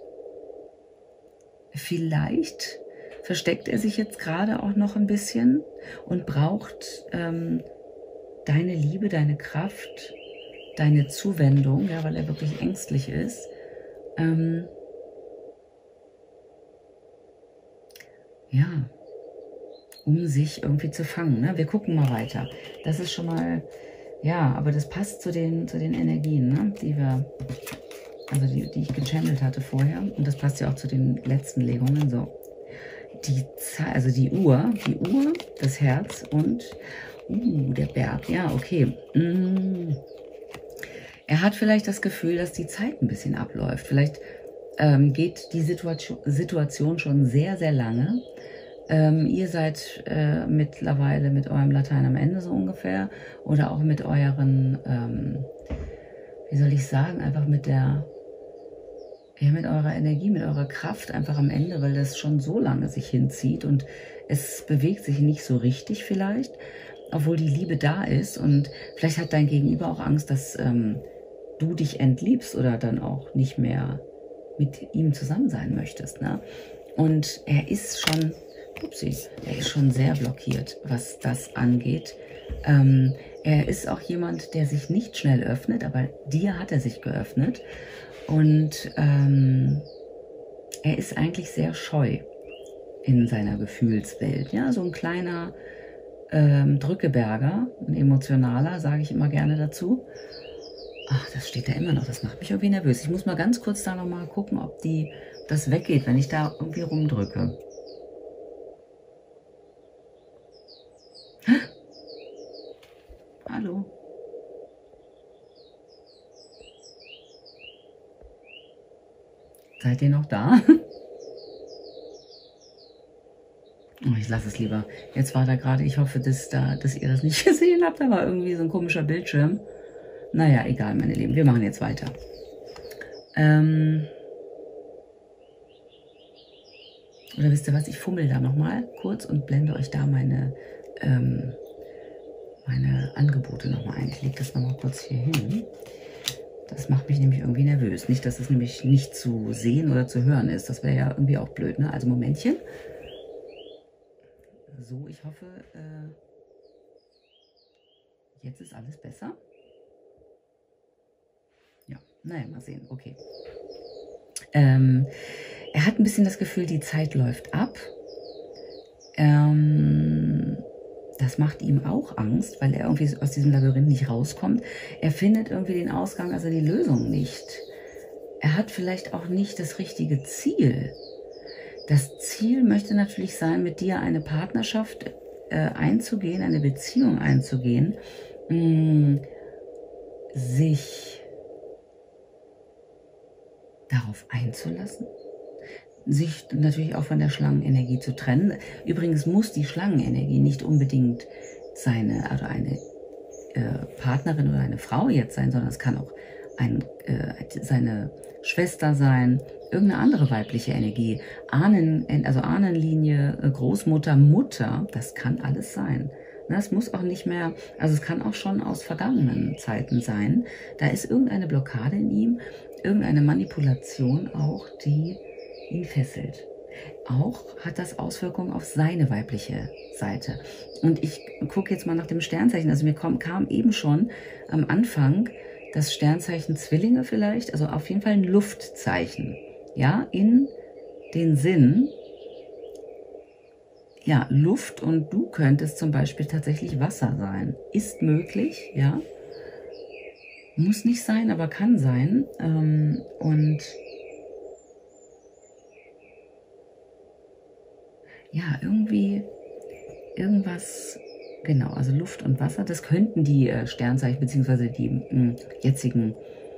vielleicht versteckt er sich jetzt gerade auch noch ein bisschen und braucht deine Liebe, deine Kraft, deine Zuwendung, ja, weil er wirklich ängstlich ist. Ja, um sich irgendwie zu fangen. Ne? Wir gucken mal weiter. Das ist schon mal, ja, aber das passt zu den Energien, ne? Die ich gechannelt hatte vorher. Und das passt ja auch zu den letzten Legungen. So, die Uhr, das Herz und der Berg. Ja, okay. Er hat vielleicht das Gefühl, dass die Zeit ein bisschen abläuft. Vielleicht geht die Situation schon sehr, sehr lange. Ihr seid mittlerweile mit eurem Latein am Ende so ungefähr oder auch mit euren, wie soll ich sagen, einfach mit eurer Energie, mit eurer Kraft einfach am Ende, weil das schon so lange sich hinzieht und es bewegt sich nicht so richtig vielleicht, obwohl die Liebe da ist und vielleicht hat dein Gegenüber auch Angst, dass du dich entliebst oder dann auch nicht mehr mit ihm zusammen sein möchtest. Ne? Und er ist schon sehr blockiert, was das angeht. Er ist auch jemand, der sich nicht schnell öffnet, aber dir hat er sich geöffnet. Und er ist eigentlich sehr scheu in seiner Gefühlswelt. Ja, so ein kleiner Drückeberger, ein emotionaler, sage ich immer gerne dazu. Ach, das steht da immer noch, das macht mich irgendwie nervös. Ich muss mal ganz kurz da nochmal gucken, ob das weggeht, wenn ich da irgendwie rumdrücke. Hallo? Seid ihr noch da? Oh, ich lasse es lieber. Jetzt war da gerade, ich hoffe, dass ihr das nicht gesehen habt, da war irgendwie so ein komischer Bildschirm. Naja, egal, meine Lieben, wir machen jetzt weiter. Oder wisst ihr was, ich fummel da nochmal kurz und blende euch da meine Angebote nochmal ein. Ich lege das nochmal kurz hier hin. Das macht mich nämlich irgendwie nervös. Nicht, dass es nämlich nicht zu sehen oder zu hören ist. Das wäre ja irgendwie auch blöd, ne? Also Momentchen. So, ich hoffe, jetzt ist alles besser. Ja, naja, mal sehen. Okay. Er hat ein bisschen das Gefühl, die Zeit läuft ab. Das macht ihm auch Angst, weil er irgendwie aus diesem Labyrinth nicht rauskommt. Er findet irgendwie den Ausgang, also die Lösung nicht. Er hat vielleicht auch nicht das richtige Ziel. Das Ziel möchte natürlich sein, mit dir eine Partnerschaft einzugehen, eine Beziehung einzugehen, sich darauf einzulassen, sich natürlich auch von der Schlangenenergie zu trennen. Übrigens muss die Schlangenenergie nicht unbedingt eine Partnerin oder eine Frau jetzt sein, sondern es kann auch seine Schwester sein, irgendeine andere weibliche Energie, Ahnenlinie, Großmutter, Mutter, das kann alles sein. Das muss auch nicht mehr, also es kann auch schon aus vergangenen Zeiten sein. Da ist irgendeine Blockade in ihm, irgendeine Manipulation auch, die ihn fesselt. Auch hat das Auswirkungen auf seine weibliche Seite. Und ich gucke jetzt mal nach dem Sternzeichen. Also mir kam eben schon am Anfang das Sternzeichen Zwillinge vielleicht, also auf jeden Fall ein Luftzeichen. Ja, in den Sinn, ja, Luft, und du könntest zum Beispiel tatsächlich Wasser sein. Ist möglich, ja. Muss nicht sein, aber kann sein. Und ja, irgendwas, genau, also Luft und Wasser, das könnten die Sternzeichen bzw. die jetzigen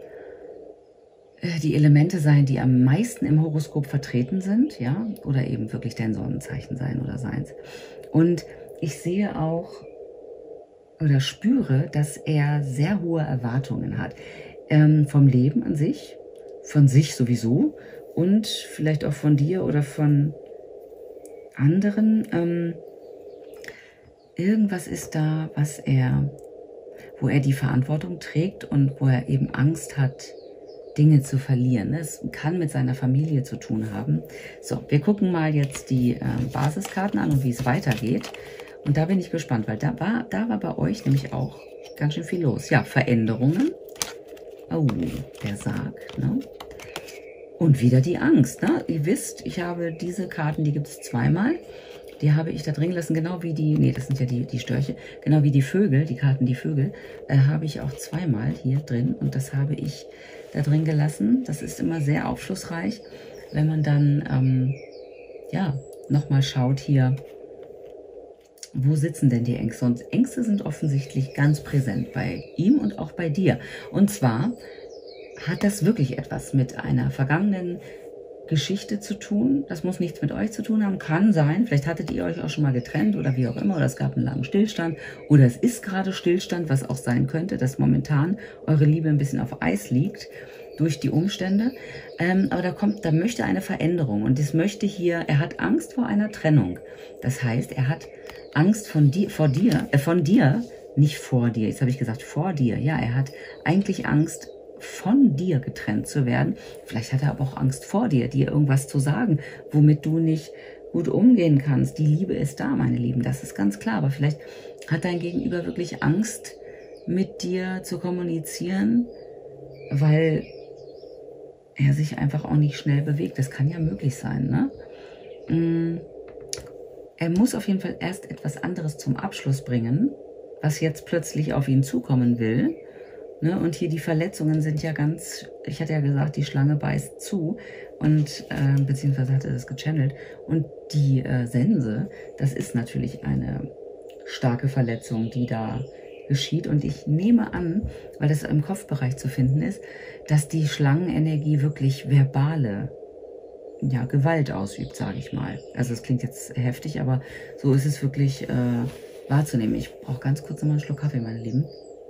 die Elemente sein, die am meisten im Horoskop vertreten sind, ja, oder eben wirklich dein Sonnenzeichen sein oder seins. Und ich sehe auch oder spüre, dass er sehr hohe Erwartungen hat vom Leben an sich, von sich sowieso und vielleicht auch von dir oder von anderen. Irgendwas ist da, wo er die Verantwortung trägt und wo er eben Angst hat, Dinge zu verlieren. Es kann mit seiner Familie zu tun haben. So, wir gucken mal jetzt die Basiskarten an und wie es weitergeht. Und da bin ich gespannt, weil da war bei euch nämlich auch ganz schön viel los. Ja, Veränderungen. Oh, der Sarg, ne? Und wieder die Angst. Ne? Ihr wisst, ich habe diese Karten, die gibt es zweimal. Die habe ich da drin gelassen, genau wie die, nee, das sind ja die Störche, genau wie die Vögel, die Karten, die Vögel, habe ich auch zweimal hier drin. Und das habe ich da drin gelassen. Das ist immer sehr aufschlussreich, wenn man dann, ja, nochmal schaut hier, wo sitzen denn die Ängste? Und Ängste sind offensichtlich ganz präsent bei ihm und auch bei dir. Und zwar hat das wirklich etwas mit einer vergangenen Geschichte zu tun. Das muss nichts mit euch zu tun haben. Kann sein, vielleicht hattet ihr euch auch schon mal getrennt oder wie auch immer, oder es gab einen langen Stillstand oder es ist gerade Stillstand, was auch sein könnte, dass momentan eure Liebe ein bisschen auf Eis liegt durch die Umstände. Aber da möchte eine Veränderung und das möchte hier, er hat Angst vor einer Trennung. Das heißt, er hat Angst von dir, nicht vor dir, jetzt habe ich gesagt vor dir. Ja, er hat eigentlich Angst, von dir getrennt zu werden. Vielleicht hat er aber auch Angst vor dir irgendwas zu sagen, womit du nicht gut umgehen kannst. Die Liebe ist da, meine Lieben, das ist ganz klar. Aber vielleicht hat dein Gegenüber wirklich Angst, mit dir zu kommunizieren, weil er sich einfach auch nicht schnell bewegt. Das kann ja möglich sein, ne? Er muss auf jeden Fall erst etwas anderes zum Abschluss bringen, was jetzt plötzlich auf ihn zukommen will. Ne, und hier die Verletzungen sind ja ganz, ich hatte ja gesagt, die Schlange beißt zu und beziehungsweise hatte das gechannelt. Und die Sense, das ist natürlich eine starke Verletzung, die da geschieht. Und ich nehme an, weil das im Kopfbereich zu finden ist, dass die Schlangenenergie wirklich verbale, ja, Gewalt ausübt, sage ich mal. Also es klingt jetzt heftig, aber so ist es wirklich wahrzunehmen. Ich brauche ganz kurz nochmal einen Schluck Kaffee, meine Lieben.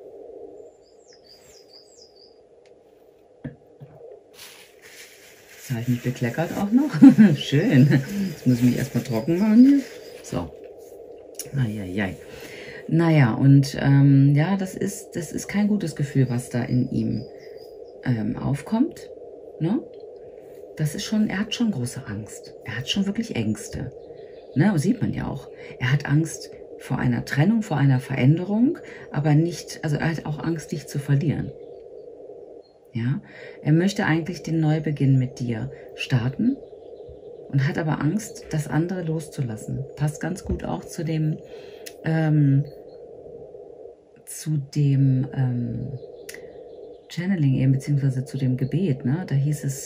Habe ich mich bekleckert auch noch? Schön. Jetzt muss ich mich erstmal trocken machen hier. So. Eieiei. Naja, und ja, das ist kein gutes Gefühl, was da in ihm aufkommt. Ne? Das ist schon, er hat schon große Angst. Er hat schon wirklich Ängste. Ne? Sieht man ja auch. Er hat Angst vor einer Trennung, vor einer Veränderung, aber nicht, also er hat auch Angst, dich zu verlieren. Ja, er möchte eigentlich den Neubeginn mit dir starten und hat aber Angst, das andere loszulassen. Passt ganz gut auch zu dem Channeling eben, beziehungsweise zu dem Gebet. Ne? Da hieß es,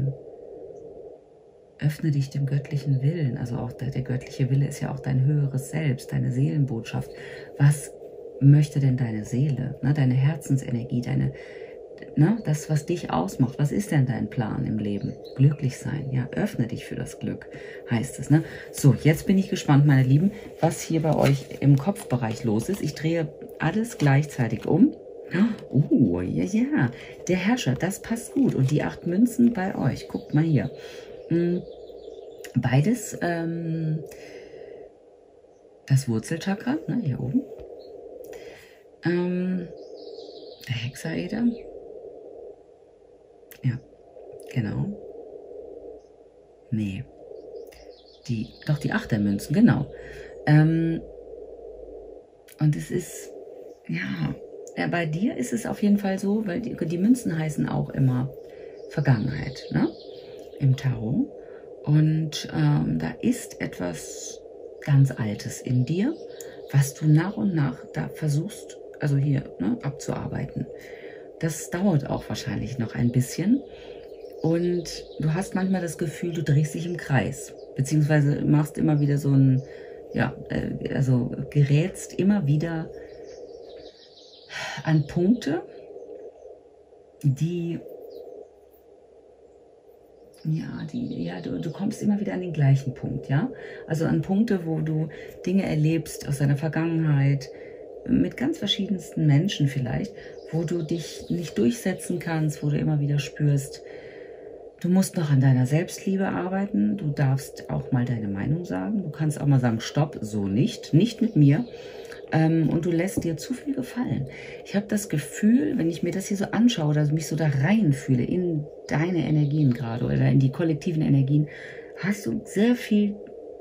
öffne dich dem göttlichen Willen. Also auch der göttliche Wille ist ja auch dein höheres Selbst, deine Seelenbotschaft. Was möchte denn deine Seele, ne? Deine Herzensenergie, das, was dich ausmacht? Was ist denn dein Plan im Leben? Glücklich sein, ja, öffne dich für das Glück, heißt es, ne? So, jetzt bin ich gespannt, meine Lieben, was hier bei euch im Kopfbereich los ist. Ich drehe alles gleichzeitig um. Oh, ja, der Herrscher, das passt gut. Und die 8 Münzen bei euch, guckt mal hier. Beides, das Wurzelchakra, ne, hier oben. Der Hexaeder. Ja, genau. Nee. Doch die Achtermünzen, genau. Und es ist, ja, bei dir ist es auf jeden Fall so, weil die Münzen heißen auch immer Vergangenheit, ne? Im Tarot. Und da ist etwas ganz Altes in dir, was du nach und nach da versuchst, also hier, ne, abzuarbeiten. Das dauert auch wahrscheinlich noch ein bisschen. Und du hast manchmal das Gefühl, du drehst dich im Kreis. Beziehungsweise machst immer wieder so ein, ja, also gerätst immer wieder an Punkte, du kommst immer wieder an den gleichen Punkt, ja. Also an Punkte, wo du Dinge erlebst aus deiner Vergangenheit, mit ganz verschiedensten Menschen vielleicht, wo du dich nicht durchsetzen kannst, wo du immer wieder spürst, du musst noch an deiner Selbstliebe arbeiten, du darfst auch mal deine Meinung sagen, du kannst auch mal sagen, stopp, so nicht mit mir. Und du lässt dir zu viel gefallen. Ich habe das Gefühl, wenn ich mir das hier so anschaue oder mich so da reinfühle in deine Energien gerade oder in die kollektiven Energien, hast du sehr viel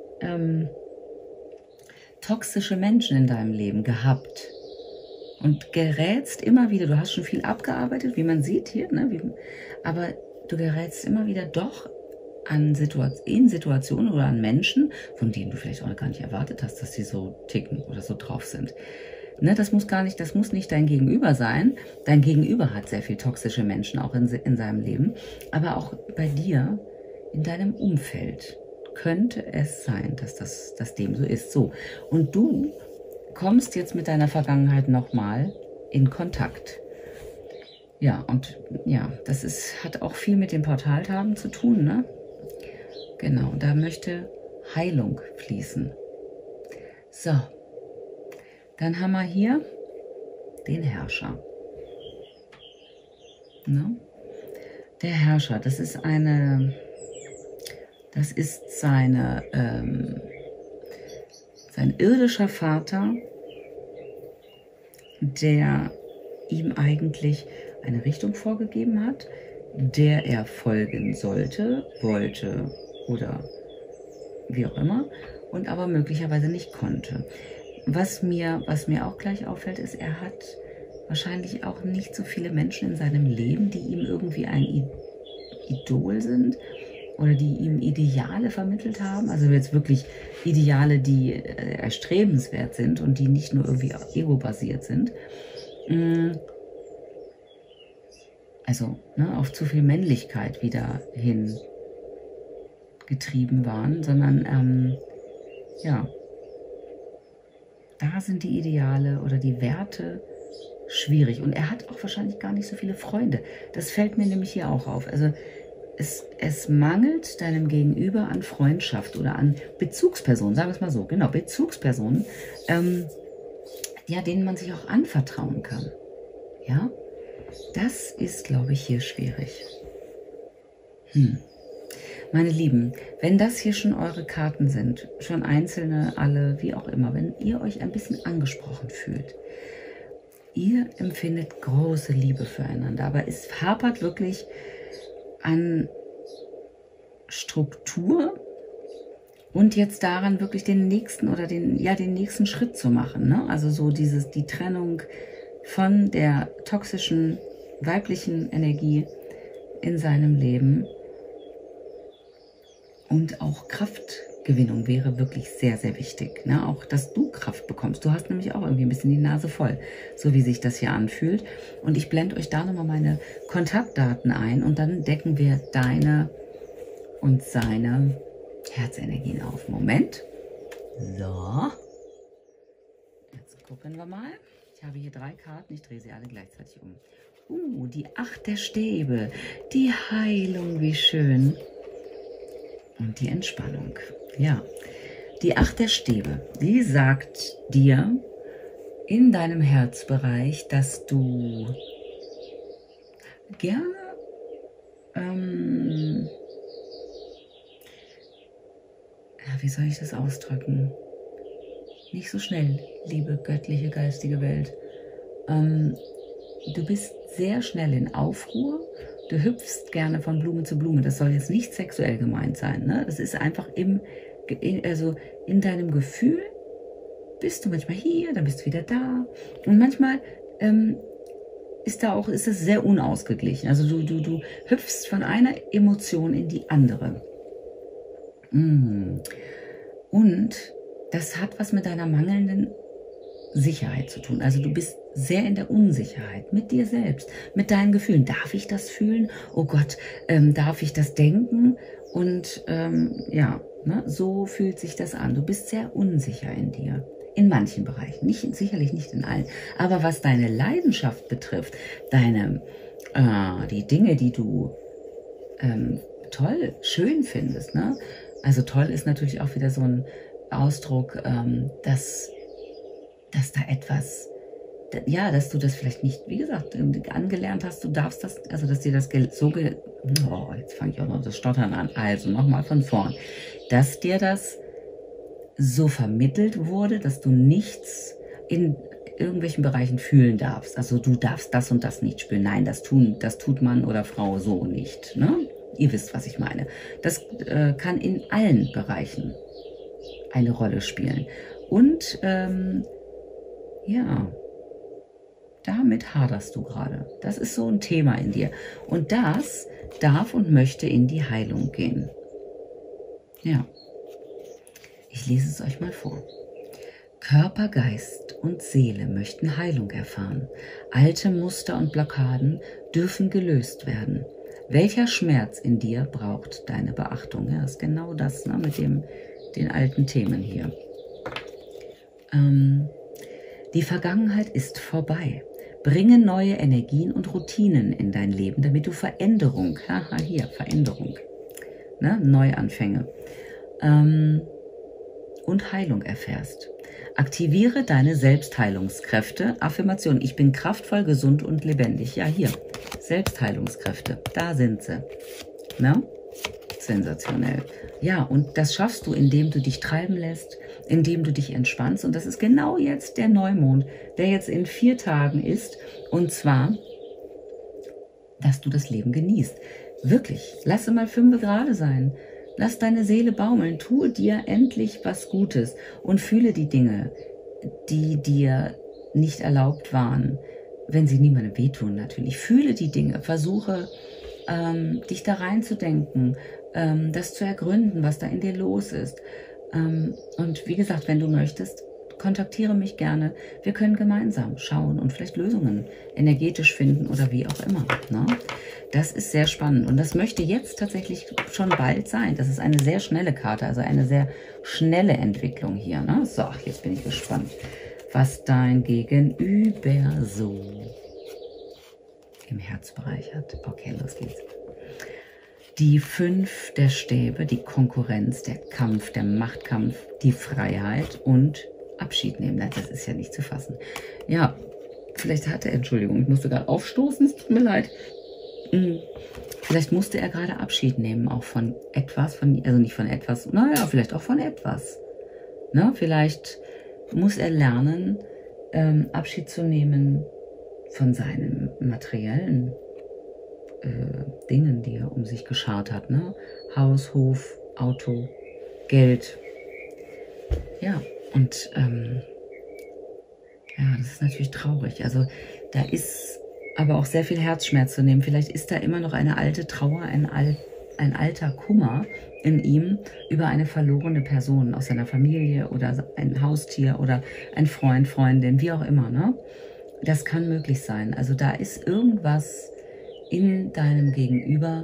toxische Menschen in deinem Leben gehabt. Und gerätst immer wieder, du hast schon viel abgearbeitet, wie man sieht hier, ne? Aber du gerätst immer wieder doch an Situationen oder an Menschen, von denen du vielleicht auch gar nicht erwartet hast, dass sie so ticken oder so drauf sind. Ne, das muss nicht dein Gegenüber sein. Dein Gegenüber hat sehr viel toxische Menschen auch in seinem Leben. Aber auch bei dir, in deinem Umfeld, könnte es sein, dass dem so ist. So. Und du kommst jetzt mit deiner Vergangenheit nochmal in Kontakt. Ja, und ja, hat auch viel mit den Portaltagen zu tun, ne? Genau, da möchte Heilung fließen. So, dann haben wir hier den Herrscher. Ne? Der Herrscher, das ist sein irdischer Vater, der ihm eigentlich eine Richtung vorgegeben hat, der er folgen sollte, wollte oder wie auch immer, und aber möglicherweise nicht konnte. Was mir auch gleich auffällt, ist, er hat wahrscheinlich auch nicht so viele Menschen in seinem Leben, die ihm irgendwie ein Idol sind oder die ihm Ideale vermittelt haben. Also jetzt wirklich Ideale, die erstrebenswert sind und die nicht nur irgendwie ego-basiert sind. Also auf zu viel Männlichkeit wieder hin getrieben waren, sondern ja, da sind die Ideale oder die Werte schwierig. Und er hat auch wahrscheinlich gar nicht so viele Freunde. Das fällt mir nämlich hier auch auf. Also es mangelt deinem Gegenüber an Freundschaft oder an Bezugspersonen, sagen wir es mal so, genau, Bezugspersonen, ja, denen man sich auch anvertrauen kann. Ja, das ist, glaube ich, hier schwierig. Meine Lieben, wenn das hier schon eure Karten sind, schon einzelne, alle, wie auch immer, wenn ihr euch ein bisschen angesprochen fühlt, ihr empfindet große Liebe füreinander, aber es hapert wirklich an Struktur und jetzt daran wirklich den nächsten oder den nächsten Schritt zu machen, ne? Also so die Trennung von der toxischen weiblichen Energie in seinem Leben. Und auch Kraftgewinnung wäre wirklich sehr, sehr wichtig. Ne? Auch, dass du Kraft bekommst. Du hast nämlich auch irgendwie ein bisschen die Nase voll, so wie sich das hier anfühlt. Und ich blende euch da nochmal meine Kontaktdaten ein und dann decken wir deine und seine Herzenergien auf. Moment. So. Jetzt gucken wir mal. Ich habe hier 3 Karten. Ich drehe sie alle gleichzeitig um. Die 8 der Stäbe. Die Heilung, wie schön. Und die Entspannung. Ja, die 8 der Stäbe, die sagt dir in deinem Herzbereich, dass du gerne wie soll ich das ausdrücken? Nicht so schnell, liebe göttliche, geistige Welt. Du bist sehr schnell in Aufruhr. Du hüpfst gerne von Blume zu Blume. Das soll jetzt nicht sexuell gemeint sein. Ne? Das ist einfach in deinem Gefühl bist du manchmal hier, dann bist du wieder da. Und manchmal ist es sehr unausgeglichen. Also du hüpfst von einer Emotion in die andere. Und das hat was mit deiner mangelnden Sicherheit zu tun. Also du bist sehr in der Unsicherheit mit dir selbst, mit deinen Gefühlen. Darf ich das fühlen? Oh Gott, darf ich das denken? Und so fühlt sich das an. Du bist sehr unsicher in dir. In manchen Bereichen, sicherlich nicht in allen. Aber was deine Leidenschaft betrifft, die Dinge, die du toll, schön findest, ne? Also toll ist natürlich auch wieder so ein Ausdruck, dass da etwas, dass du das vielleicht nicht, wie gesagt, angelernt hast, du darfst das, also dass dir das jetzt fange ich auch noch das Stottern an, also nochmal von vorn, dass dir das so vermittelt wurde, dass du nichts in irgendwelchen Bereichen fühlen darfst. Also du darfst das und das nicht spüren. Nein, das tut Mann oder Frau so nicht. Ne? Ihr wisst, was ich meine. Das kann in allen Bereichen eine Rolle spielen. Und Damit haderst du gerade. Das ist so ein Thema in dir. Und das darf und möchte in die Heilung gehen. Ja. Ich lese es euch mal vor. Körper, Geist und Seele möchten Heilung erfahren. Alte Muster und Blockaden dürfen gelöst werden. Welcher Schmerz in dir braucht deine Beachtung? Ja, ist genau das, ne, mit den alten Themen hier. Die Vergangenheit ist vorbei. Bringe neue Energien und Routinen in dein Leben, damit du Veränderung, haha, hier, Veränderung, ne, Neuanfänge und Heilung erfährst. Aktiviere deine Selbstheilungskräfte. Affirmation, ich bin kraftvoll, gesund und lebendig. Ja, hier, Selbstheilungskräfte, da sind sie. Ne? Sensationell. Ja, und das schaffst du, indem du dich treiben lässt, indem du dich entspannst. Und das ist genau jetzt der Neumond, der jetzt in 4 Tagen ist. Und zwar, dass du das Leben genießt. Wirklich, lasse mal 5 Grad sein. Lass deine Seele baumeln, tue dir endlich was Gutes und fühle die Dinge, die dir nicht erlaubt waren, wenn sie niemandem wehtun natürlich. Fühle die Dinge, versuche dich da reinzudenken, das zu ergründen, was da in dir los ist. Und wie gesagt, wenn du möchtest, kontaktiere mich gerne. Wir können gemeinsam schauen und vielleicht Lösungen energetisch finden oder wie auch immer. Ne? Das ist sehr spannend und das möchte jetzt tatsächlich schon bald sein. Das ist eine sehr schnelle Karte, also eine sehr schnelle Entwicklung hier. Ne? So, jetzt bin ich gespannt, was dein Gegenüber so im Herzbereich hat. Okay, los geht's. Die 5 der Stäbe, die Konkurrenz, der Kampf, der Machtkampf, die Freiheit und Abschied nehmen. Das ist ja nicht zu fassen. Ja, vielleicht hat er, Entschuldigung, ich musste gerade aufstoßen, es tut mir leid. Vielleicht musste er gerade Abschied nehmen, auch von etwas, also nicht von etwas, naja, vielleicht auch von etwas. Ne? Vielleicht muss er lernen, Abschied zu nehmen von seinen materiellen Dingen, die er um sich geschart hat. Ne? Haus, Hof, Auto, Geld. Ja, und ja, das ist natürlich traurig. Also da ist aber auch sehr viel Herzschmerz zu nehmen. Vielleicht ist da immer noch eine alte Trauer, ein alter Kummer in ihm über eine verlorene Person aus seiner Familie oder ein Haustier oder ein Freund, Freundin, wie auch immer. Ne? Das kann möglich sein. Also da ist irgendwas in deinem Gegenüber,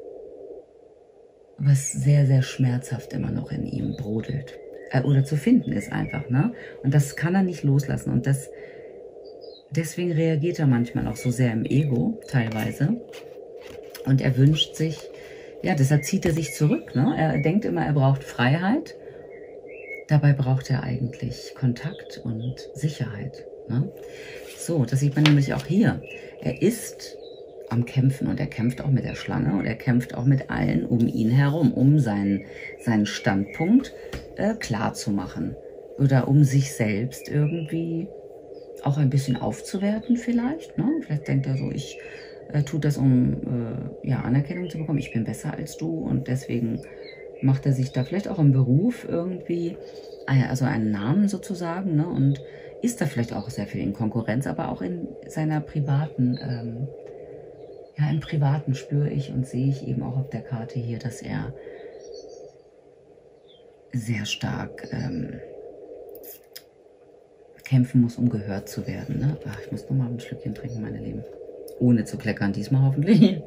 was sehr, sehr schmerzhaft immer noch in ihm brodelt. Oder zu finden ist einfach, ne? Und das kann er nicht loslassen. Und deswegen reagiert er manchmal auch so sehr im Ego, teilweise. Und er wünscht sich, ja, deshalb zieht er sich zurück, ne? Er denkt immer, er braucht Freiheit. Dabei braucht er eigentlich Kontakt und Sicherheit, ne? So, das sieht man nämlich auch hier. Er ist am Kämpfen und er kämpft auch mit der Schlange und er kämpft auch mit allen um ihn herum, um seinen Standpunkt klar zu machen oder um sich selbst irgendwie auch ein bisschen aufzuwerten vielleicht. Ne? Vielleicht denkt er so, ich tue das, um ja, Anerkennung zu bekommen, ich bin besser als du und deswegen macht er sich da vielleicht auch im Beruf irgendwie, also einen Namen sozusagen, ne? Und ist da vielleicht auch sehr viel in Konkurrenz, aber auch in seiner privaten ja, im Privaten spüre ich und sehe ich eben auch auf der Karte hier, dass er sehr stark kämpfen muss, um gehört zu werden. Ne? Ach, ich muss noch mal ein Schlückchen trinken, meine Lieben. Ohne zu kleckern, diesmal hoffentlich.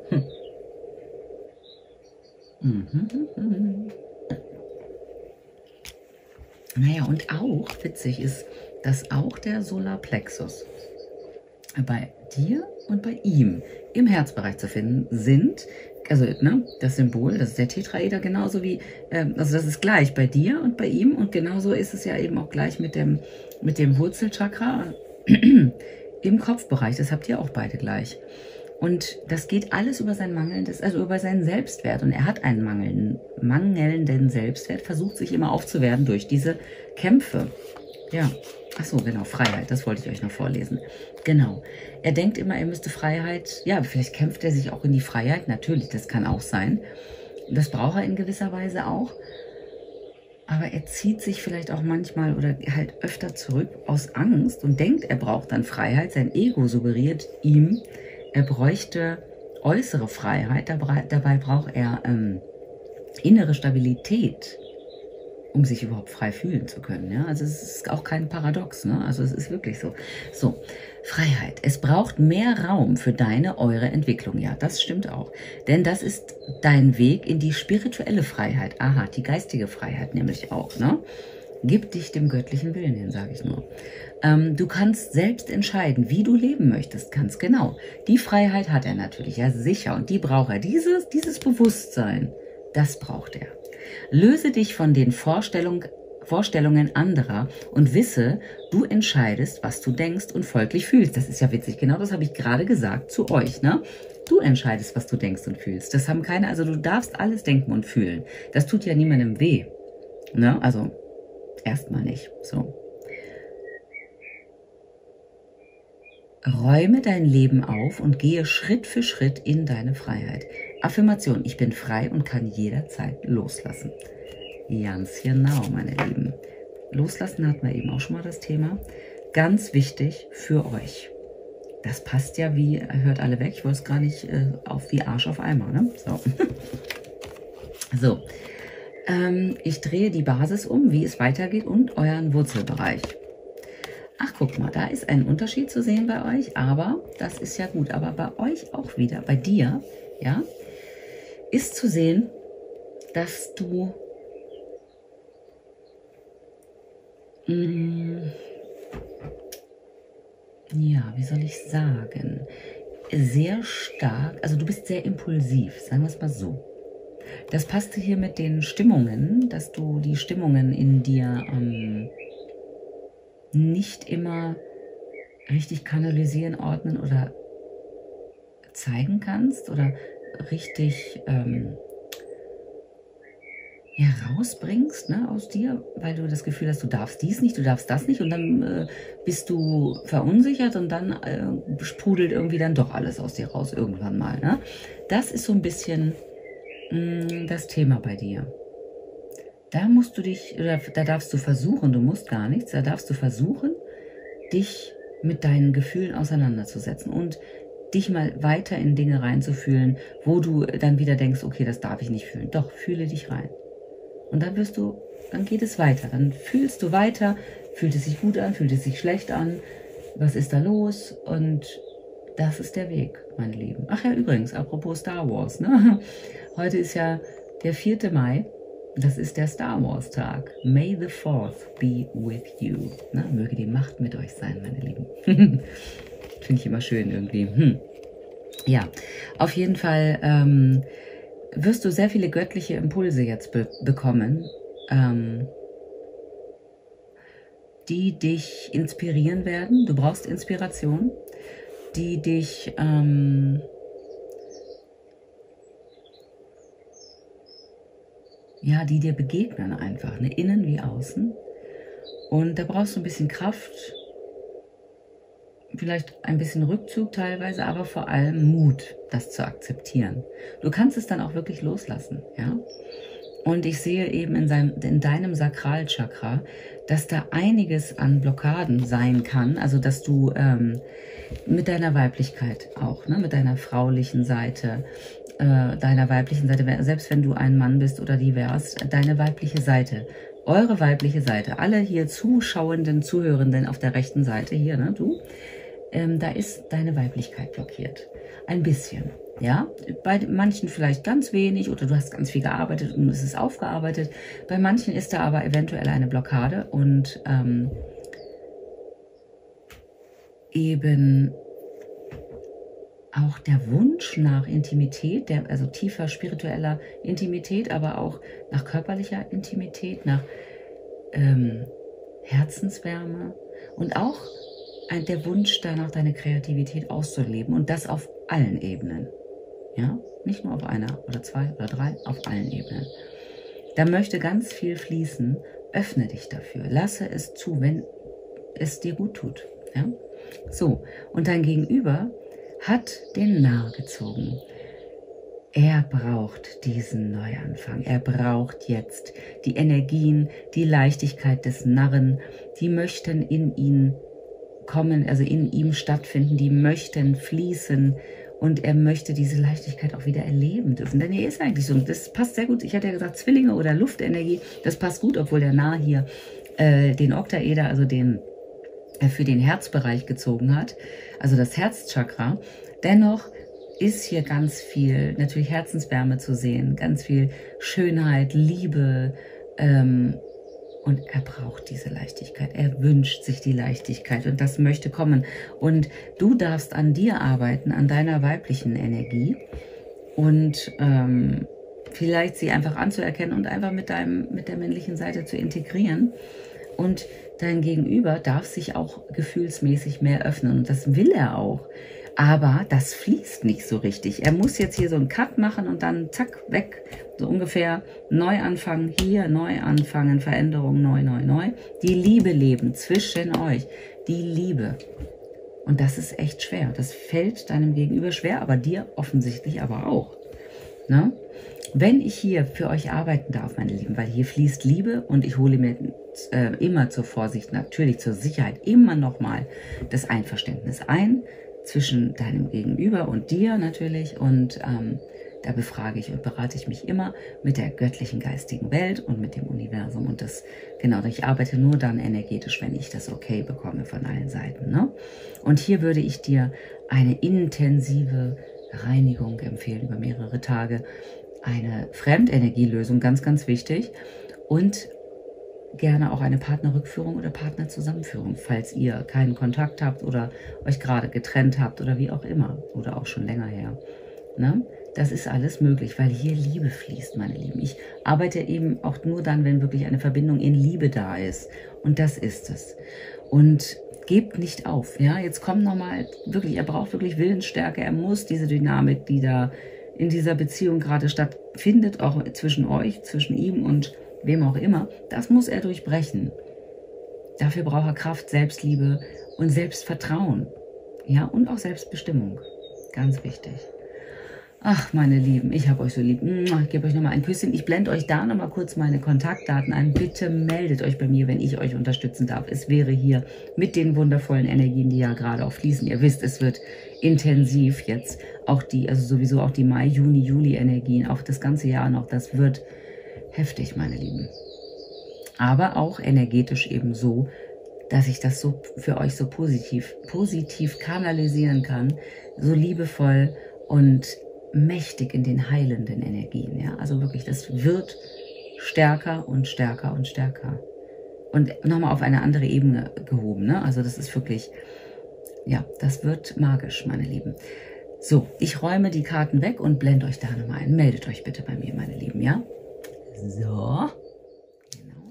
Naja, und auch witzig ist, dass auch der Solarplexus bei dir und bei ihm im Herzbereich zu finden sind. Also ne, das Symbol, das ist der Tetraeder, genauso wie, also das ist gleich bei dir und bei ihm und genauso ist es ja eben auch gleich mit dem Wurzelchakra im Kopfbereich. Das habt ihr auch beide gleich. Und das geht alles über sein mangelndes, also über seinen Selbstwert. Und er hat einen mangelnden Selbstwert, versucht sich immer aufzuwerten durch diese Kämpfe. Ja, ach so, genau, Freiheit, das wollte ich euch noch vorlesen. Genau, er denkt immer, er müsste Freiheit, ja, vielleicht kämpft er sich auch in die Freiheit, natürlich, das kann auch sein. Das braucht er in gewisser Weise auch. aber er zieht sich vielleicht auch manchmal oder halt öfter zurück aus Angst und denkt, er braucht dann Freiheit. Sein Ego suggeriert ihm, er bräuchte äußere Freiheit, dabei braucht er innere Stabilität, um sich überhaupt frei fühlen zu können. Ja? Also es ist auch kein Paradox, ne? Also es ist wirklich so. So, Freiheit. Es braucht mehr Raum für eure Entwicklung. Ja, das stimmt auch. Denn das ist dein Weg in die spirituelle Freiheit. Aha, die geistige Freiheit nämlich auch. Ne? Gib dich dem göttlichen Willen hin, sage ich nur. Du kannst selbst entscheiden, wie du leben möchtest, ganz genau. Die Freiheit hat er natürlich, ja sicher. Und die braucht er. Dieses Bewusstsein, das braucht er. Löse dich von den Vorstellungen anderer und wisse, du entscheidest, was du denkst und folglich fühlst. Das ist ja witzig, genau das habe ich gerade gesagt zu euch, ne? Du entscheidest, was du denkst und fühlst. Das haben keine, also du darfst alles denken und fühlen. Das tut ja niemandem weh, ne? Also erstmal nicht, so. Räume dein Leben auf und gehe Schritt für Schritt in deine Freiheit. Affirmation, ich bin frei und kann jederzeit loslassen. Ganz genau, meine Lieben. Loslassen hatten wir eben auch schon mal das Thema. Ganz wichtig für euch. Das passt ja wie, hört alle weg, ich wollte es gar nicht auf wie Arsch auf Eimer, ne? So. So. Ich drehe die Basis um, wie es weitergeht und euren Wurzelbereich. Ach, guck mal, da ist ein Unterschied zu sehen bei euch, aber das ist ja gut. Aber bei euch auch wieder, bei dir, ja, ist zu sehen, dass du ja, wie soll ich sagen, sehr stark, also du bist sehr impulsiv, sagen wir es mal so. Das passte hier mit den Stimmungen, dass du die Stimmungen in dir nicht immer richtig kanalisieren, ordnen oder zeigen kannst oder richtig herausbringst, ne, aus dir, weil du das Gefühl hast, du darfst dies nicht, du darfst das nicht und dann bist du verunsichert und dann sprudelt irgendwie dann doch alles aus dir raus irgendwann mal. Ne? Das ist so ein bisschen das Thema bei dir. Da musst du dich, oder da darfst du versuchen, du musst gar nichts, da darfst du versuchen, dich mit deinen Gefühlen auseinanderzusetzen und dich mal weiter in Dinge reinzufühlen, wo du dann wieder denkst, okay, das darf ich nicht fühlen. Doch, fühle dich rein. Und dann dann geht es weiter. Dann fühlst du weiter, fühlt es sich gut an, fühlt es sich schlecht an, was ist da los? Und das ist der Weg, mein Lieben. Ach ja, übrigens, apropos Star Wars, ne? Heute ist ja der 4. Mai. Das ist der Star Wars Tag. May the 4th be with you. Ne? Möge die Macht mit euch sein, meine Lieben. Finde ich immer schön irgendwie. Ja, auf jeden Fall wirst du sehr viele göttliche Impulse jetzt bekommen, die dich inspirieren werden. Du brauchst Inspiration, die dich ja, die dir begegnen einfach, ne? Innen wie außen. Und da brauchst du ein bisschen Kraft, vielleicht ein bisschen Rückzug teilweise, aber vor allem Mut, das zu akzeptieren. Du kannst es dann auch wirklich loslassen, ja. Und ich sehe eben in deinem Sakralchakra, dass da einiges an Blockaden sein kann, also dass du mit deiner Weiblichkeit auch, ne, mit deiner fraulichen Seite, deiner weiblichen Seite, selbst wenn du ein Mann bist oder divers, deine weibliche Seite, eure weibliche Seite, alle hier Zuschauenden, Zuhörenden auf der rechten Seite hier, ne, du, da ist deine Weiblichkeit blockiert. Ein bisschen, ja. Bei manchen vielleicht ganz wenig oder du hast ganz viel gearbeitet und es ist aufgearbeitet. Bei manchen ist da aber eventuell eine Blockade und eben auch der Wunsch nach Intimität, also tiefer spiritueller Intimität, aber auch nach körperlicher Intimität, nach Herzenswärme und auch der Wunsch danach, deine Kreativität auszuleben und das auf allen Ebenen. Ja, nicht nur auf einer oder zwei oder drei, auf allen Ebenen. Da möchte ganz viel fließen. Öffne dich dafür. Lasse es zu, wenn es dir gut tut. Ja? So, und dein Gegenüber hat den Narr gezogen. Er braucht diesen Neuanfang. Er braucht jetzt die Energien, die Leichtigkeit des Narren, die möchten in ihn kommen, also in ihm stattfinden, die möchten fließen und er möchte diese Leichtigkeit auch wieder erleben dürfen. Denn er ist eigentlich so, das passt sehr gut, ich hatte ja gesagt Zwillinge oder Luftenergie, das passt gut, obwohl der Narr hier den Oktaeder, also den für den Herzbereich gezogen hat, also das Herzchakra. Dennoch ist hier ganz viel, natürlich Herzenswärme zu sehen, ganz viel Schönheit, Liebe und er braucht diese Leichtigkeit. Er wünscht sich die Leichtigkeit und das möchte kommen. Und du darfst an dir arbeiten, an deiner weiblichen Energie und vielleicht sie einfach anzuerkennen und einfach mit der männlichen Seite zu integrieren. Und dein Gegenüber darf sich auch gefühlsmäßig mehr öffnen und das will er auch. Aber das fließt nicht so richtig. Er muss jetzt hier so einen Cut machen und dann zack, weg, so ungefähr neu anfangen, hier neu anfangen, Veränderung, neu. Die Liebe leben zwischen euch, die Liebe. Und das ist echt schwer. Das fällt deinem Gegenüber schwer, aber dir offensichtlich aber auch. Ne? Wenn ich hier für euch arbeiten darf, meine Lieben, weil hier fließt Liebe und ich hole mir immer zur Vorsicht, natürlich zur Sicherheit, immer nochmal das Einverständnis ein, zwischen deinem Gegenüber und dir natürlich und da befrage ich und berate ich mich immer mit der göttlichen geistigen Welt und mit dem Universum und das, genau, ich arbeite nur dann energetisch, wenn ich das okay bekomme von allen Seiten, ne? Und hier würde ich dir eine intensive Reinigung empfehlen über mehrere Tage, eine Fremdenergielösung, ganz, ganz wichtig und gerne auch eine Partnerrückführung oder Partnerzusammenführung, falls ihr keinen Kontakt habt oder euch gerade getrennt habt oder wie auch immer oder auch schon länger her. Ne? Das ist alles möglich, weil hier Liebe fließt, meine Lieben. Ich arbeite eben auch nur dann, wenn wirklich eine Verbindung in Liebe da ist und das ist es. Und gebt nicht auf. Ja, jetzt kommt nochmal wirklich, er braucht wirklich Willensstärke, er muss diese Dynamik, die da in dieser Beziehung gerade stattfindet, auch zwischen euch, zwischen ihm und wem auch immer, das muss er durchbrechen. Dafür braucht er Kraft, Selbstliebe und Selbstvertrauen. Ja, und auch Selbstbestimmung. Ganz wichtig. Ach, meine Lieben, ich habe euch so lieb. Ich gebe euch nochmal ein Küsschen. Ich blende euch da nochmal kurz meine Kontaktdaten ein. Bitte meldet euch bei mir, wenn ich euch unterstützen darf. Es wäre hier mit den wundervollen Energien, die ja gerade auch fließen. Ihr wisst, es wird intensiv jetzt. Auch die, also sowieso auch die Mai, Juni, Juli Energien, auch das ganze Jahr noch. Das wird heftig, meine Lieben. Aber auch energetisch eben so, dass ich das so für euch so positiv kanalisieren kann. So liebevoll und mächtig in den heilenden Energien, ja, also wirklich, das wird stärker und stärker und stärker und nochmal auf eine andere Ebene gehoben, ne, also das ist wirklich, ja, das wird magisch, meine Lieben. So, ich räume die Karten weg und blende euch da nochmal ein, meldet euch bitte bei mir, meine Lieben, ja, so, genau,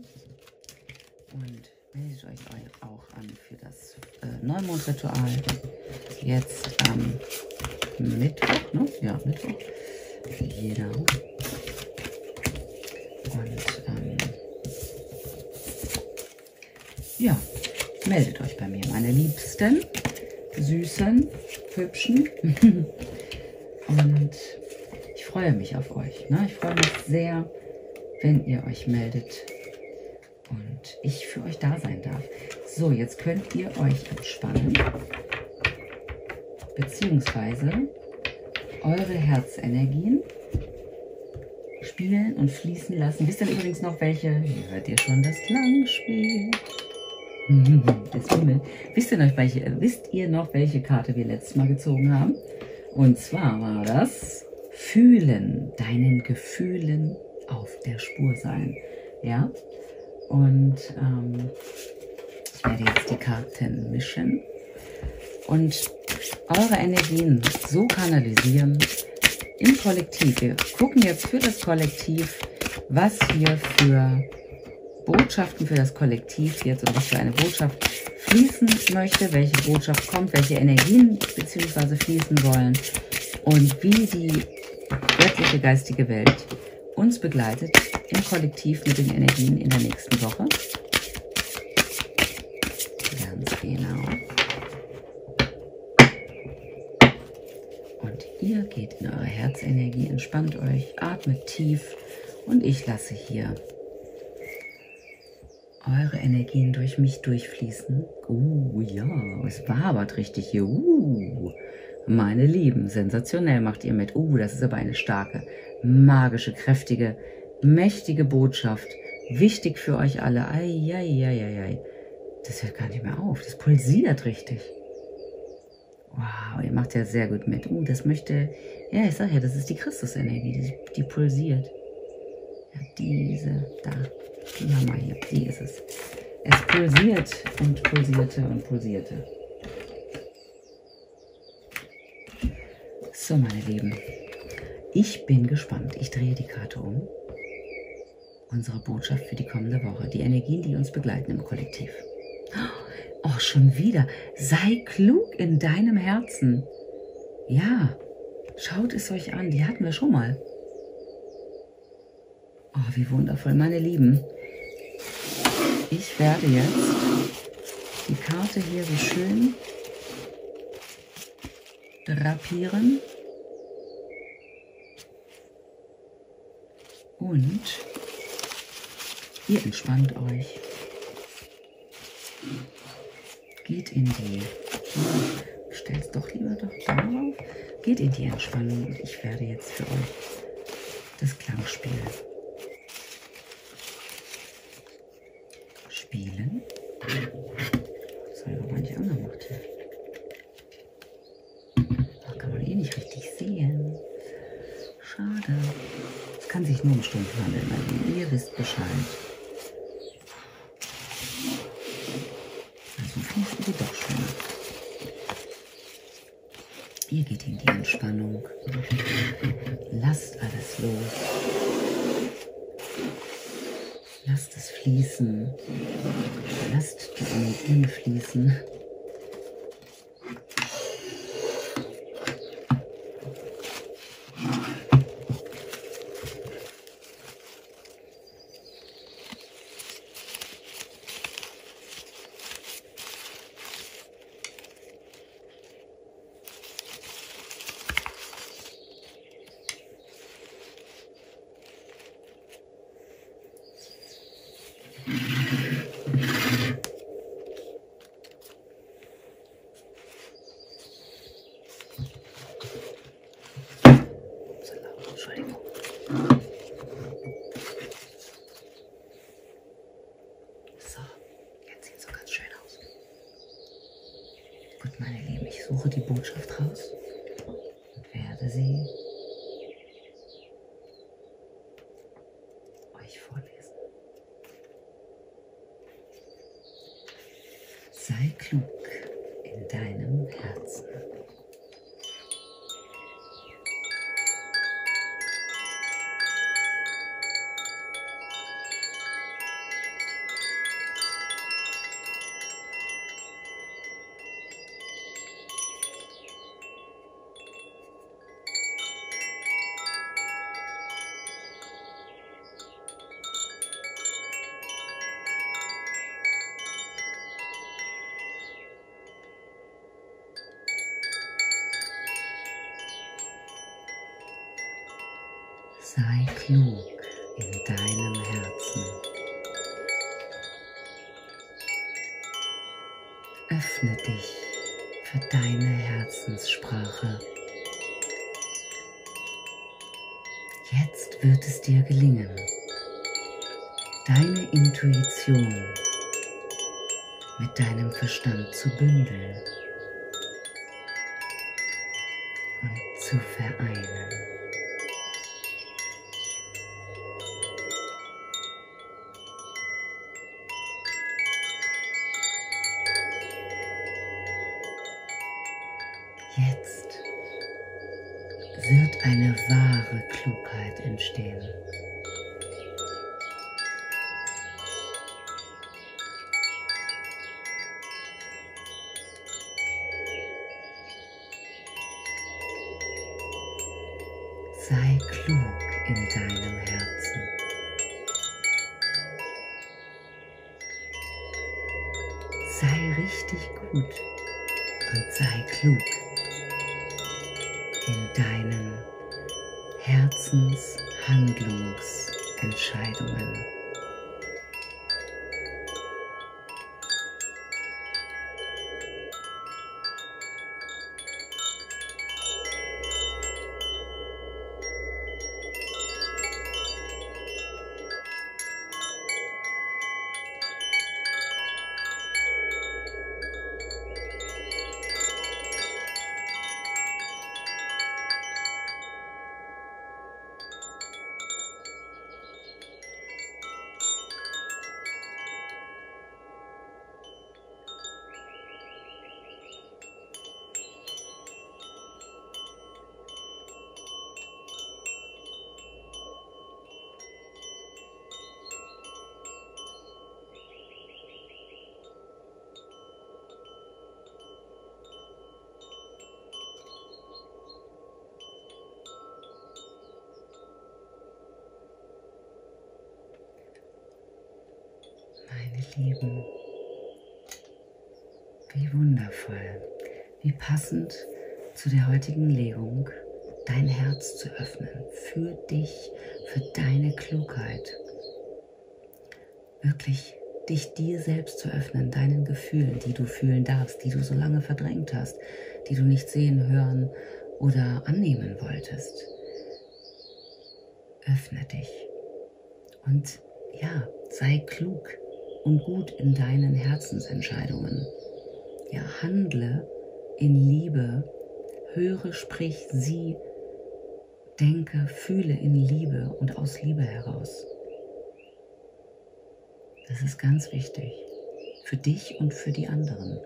und meldet euch auch an für das Neumondritual, jetzt Mittwoch, ne? Ja, Mittwoch. Genau. Und ja, meldet euch bei mir, meine Liebsten, Süßen, Hübschen. Und ich freue mich auf euch. Ne? Ich freue mich sehr, wenn ihr euch meldet und ich für euch da sein darf. So, jetzt könnt ihr euch entspannen. Beziehungsweise eure Herzenergien spielen und fließen lassen. Wisst ihr übrigens noch welche? Hier hört ihr schon das Klangspiel. Das Himmel. Wisst ihr noch, welche Karte wir letztes Mal gezogen haben? Und zwar war das Fühlen, deinen Gefühlen auf der Spur sein. Ja? Und ich werde jetzt die Karten mischen und eure Energien so kanalisieren im Kollektiv. Wir gucken jetzt für das Kollektiv, was hier für Botschaften für das Kollektiv jetzt und was für eine Botschaft fließen möchte, welche Botschaft kommt, welche Energien bzw. fließen wollen und wie die göttliche geistige Welt uns begleitet im Kollektiv mit den Energien in der nächsten Woche. Ganz genau. Und ihr geht in eure Herzenergie. Christusenergie. Entspannt euch, atmet tief und ich lasse hier eure Energien durch mich durchfließen. Ja, es wabert richtig hier. Meine Lieben, sensationell macht ihr mit. Das ist aber eine starke, magische, kräftige, mächtige Botschaft. Wichtig für euch alle. Eieieiei. Das hört gar nicht mehr auf. Das pulsiert richtig. Wow, ihr macht ja sehr gut mit. Das möchte, ja, ich sage ja, das ist die Christusenergie, die pulsiert. Ja, diese, da, die haben wir hier, die ist es. Es pulsiert und pulsierte und pulsierte. So, meine Lieben, ich bin gespannt. Ich drehe die Karte um. Unsere Botschaft für die kommende Woche. Die Energien, die uns begleiten im Kollektiv. Oh, schon wieder. Sei klug in deinem Herzen. Ja, schaut es euch an. Die hatten wir schon mal. Oh, wie wundervoll, meine Lieben. Ich werde jetzt die Karte hier so schön drapieren. Und ihr entspannt euch. Geht in die, ich stelle es doch lieber darauf, geht in die Entspannung und ich werde jetzt für euch das Klangspiel spielen. Das habe ich aber nicht angemacht hier. Das kann man eh nicht richtig sehen. Schade. Es kann sich nur um Stunden handeln, also ihr wisst Bescheid. Also fließt ihr doch schöner. Ihr geht in die Entspannung. Lasst alles los. Lasst es fließen. Lasst die Energien fließen. Meine Lieben, ich suche die Botschaft raus und werde sie euch vorlesen. Sei klug in deinem Herzen. Sei klug in deinem Herzen. Öffne dich für deine Herzenssprache. Jetzt wird es dir gelingen, deine Intuition mit deinem Verstand zu bündeln und zu vereinen. Jetzt wird eine wahre Klugheit entstehen. Sei klug in deinem Herzen. Sei richtig gut und sei klug in deinem Herzenshandlungsentscheidungen. Meine Lieben, wie wundervoll, wie passend zu der heutigen Legung, dein Herz zu öffnen, für dich, für deine Klugheit. Wirklich dich dir selbst zu öffnen, deinen Gefühlen, die du fühlen darfst, die du so lange verdrängt hast, die du nicht sehen, hören oder annehmen wolltest. Öffne dich und ja, sei klug und gut in deinen Herzensentscheidungen. Ja, handle in Liebe, höre, sprich, sieh, denke, fühle in Liebe und aus Liebe heraus. Das ist ganz wichtig, für dich und für die anderen.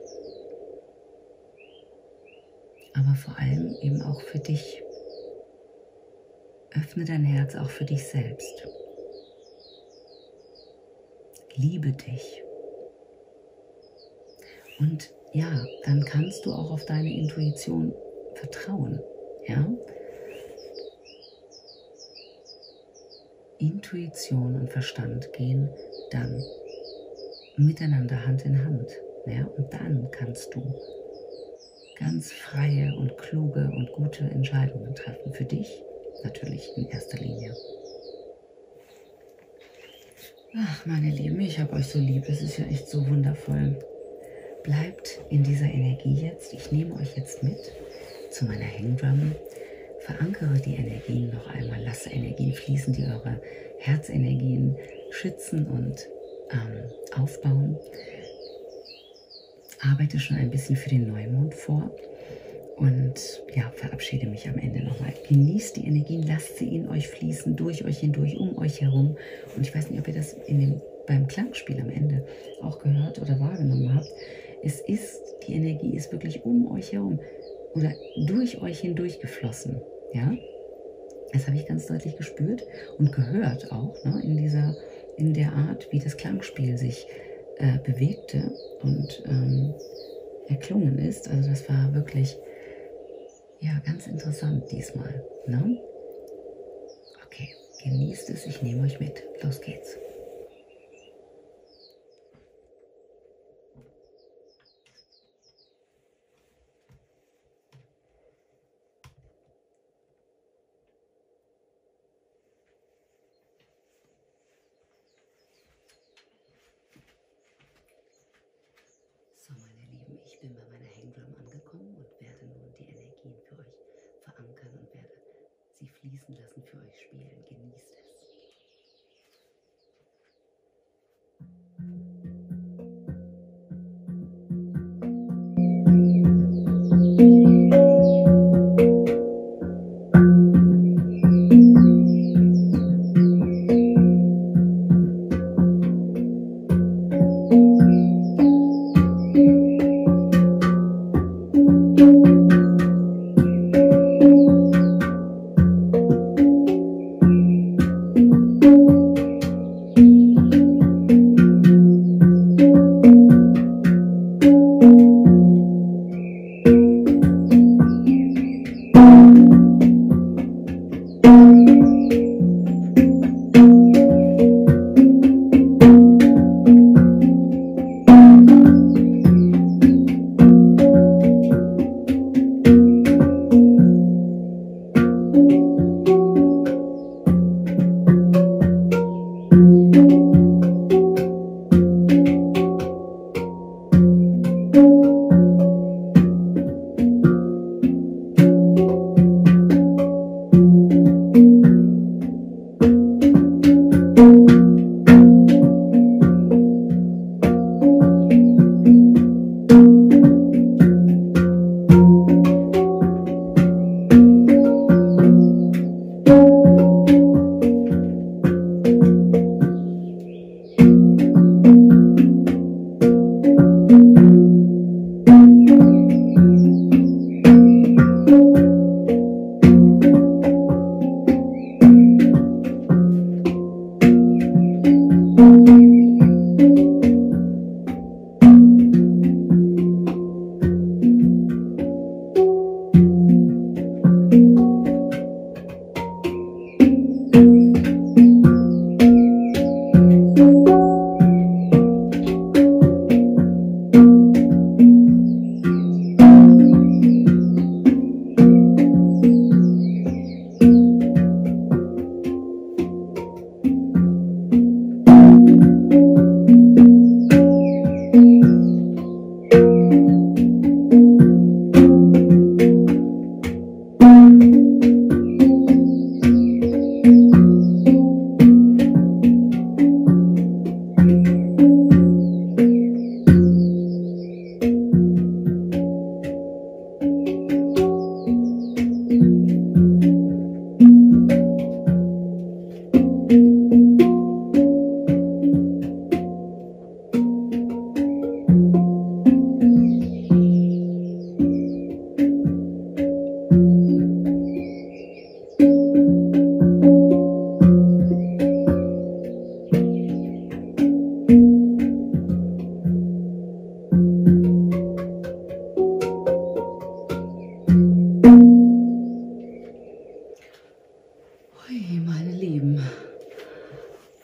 Aber vor allem eben auch für dich. Öffne dein Herz auch für dich selbst. Liebe dich. Und ja, dann kannst du auch auf deine Intuition vertrauen. Ja? Intuition und Verstand gehen dann miteinander Hand in Hand. Ja? Und dann kannst du ganz freie und kluge und gute Entscheidungen treffen. Für dich natürlich in erster Linie. Ach, meine Lieben, ich habe euch so lieb. Es ist ja echt so wundervoll. Bleibt in dieser Energie jetzt. Ich nehme euch jetzt mit zu meiner Hangdrum. Verankere die Energien noch einmal. Lasse Energien fließen, die eure Herzenergien schützen und aufbauen. Arbeite schon ein bisschen für den Neumond vor. Und ja, verabschiede mich am Ende nochmal. Genießt die Energien, lasst sie in euch fließen, durch euch hindurch, um euch herum. Und ich weiß nicht, ob ihr das beim Klangspiel am Ende auch gehört oder wahrgenommen habt. Die Energie ist wirklich um euch herum oder durch euch hindurch geflossen. Ja? Das habe ich ganz deutlich gespürt und gehört auch, ne, in der Art, wie das Klangspiel sich bewegte und erklungen ist. Also das war wirklich ja, ganz interessant diesmal. Ne? Okay, genießt es, ich nehme euch mit. Los geht's. So, meine Lieben, ich bin bei meiner Hangdrum angekommen und werde nun die Energien für euch verankern und werde sie fließen lassen, für euch spielen. Genießt es.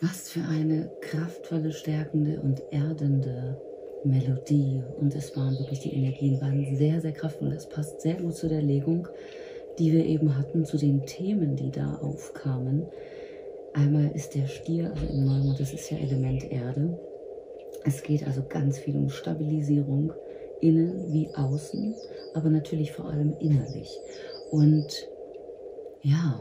Was für eine kraftvolle, stärkende und erdende Melodie. Und es waren wirklich, die Energien waren sehr, sehr kraftvoll. Das passt sehr gut zu der Legung, die wir eben hatten, zu den Themen, die da aufkamen. Einmal ist der Stier, also im Neumond, das ist ja Element Erde. Es geht also ganz viel um Stabilisierung, innen wie außen, aber natürlich vor allem innerlich. Und ja,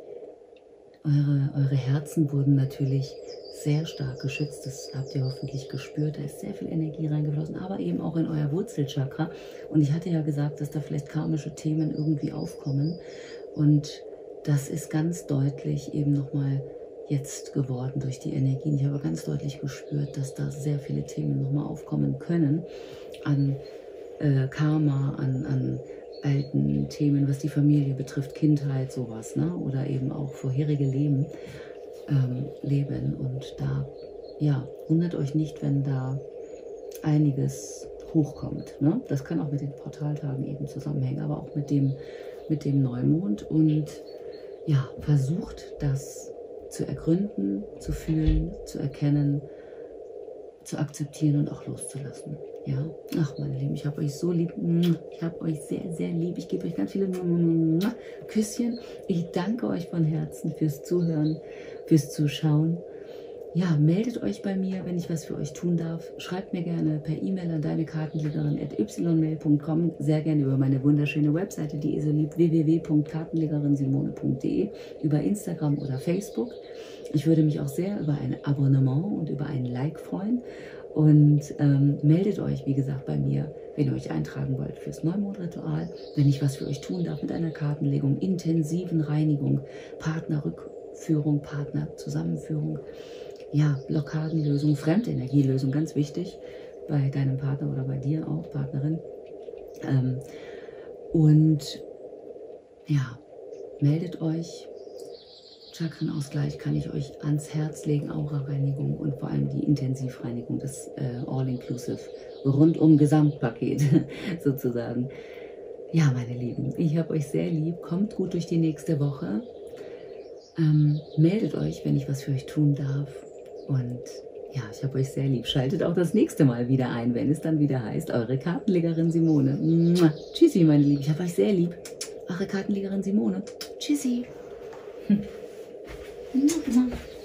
eure Herzen wurden natürlich sehr stark geschützt, das habt ihr hoffentlich gespürt, da ist sehr viel Energie reingeflossen, aber eben auch in euer Wurzelchakra. Und ich hatte ja gesagt, dass da vielleicht karmische Themen irgendwie aufkommen, und das ist ganz deutlich eben nochmal jetzt geworden durch die Energien. Ich habe ganz deutlich gespürt, dass da sehr viele Themen nochmal aufkommen können an Karma, an alten Themen, was die Familie betrifft, Kindheit, sowas, ne? Oder eben auch vorherige Leben. Und da, ja, wundert euch nicht, wenn da einiges hochkommt. Ne? Das kann auch mit den Portaltagen eben zusammenhängen, aber auch mit dem Neumond. Und ja, versucht das zu ergründen, zu fühlen, zu erkennen, zu akzeptieren und auch loszulassen. Ja, ach meine Lieben, ich habe euch so lieb, ich habe euch sehr, sehr lieb, ich gebe euch ganz viele Küsschen. Ich danke euch von Herzen fürs Zuhören, fürs Zuschauen. Ja, meldet euch bei mir, wenn ich was für euch tun darf. Schreibt mir gerne per E-Mail an deinekartenlegerin@ymail.com, sehr gerne über meine wunderschöne Webseite, die ihr so liebt, www.kartenlegerinsimone.de, über Instagram oder Facebook. Ich würde mich auch sehr über ein Abonnement und über ein Like freuen. Und meldet euch, wie gesagt, bei mir, wenn ihr euch eintragen wollt fürs Neumondritual, wenn ich was für euch tun darf mit einer Kartenlegung, intensiven Reinigung, Partnerrückführung, Partnerzusammenführung, ja, Blockadenlösung, Fremdenergielösung, ganz wichtig, bei deinem Partner oder bei dir auch, Partnerin. Und ja, meldet euch. Chakrenausgleich kann ich euch ans Herz legen, Aura-Reinigung und vor allem die Intensivreinigung, das All-Inclusive, rundum Gesamtpaket sozusagen. Ja, meine Lieben, ich habe euch sehr lieb, kommt gut durch die nächste Woche, meldet euch, wenn ich was für euch tun darf, und ja, ich habe euch sehr lieb. Schaltet auch das nächste Mal wieder ein, wenn es dann wieder heißt, eure Kartenlegerin Simone. Tschüssi, meine Lieben, ich habe euch sehr lieb. Eure Kartenlegerin Simone. Tschüssi. 嗯。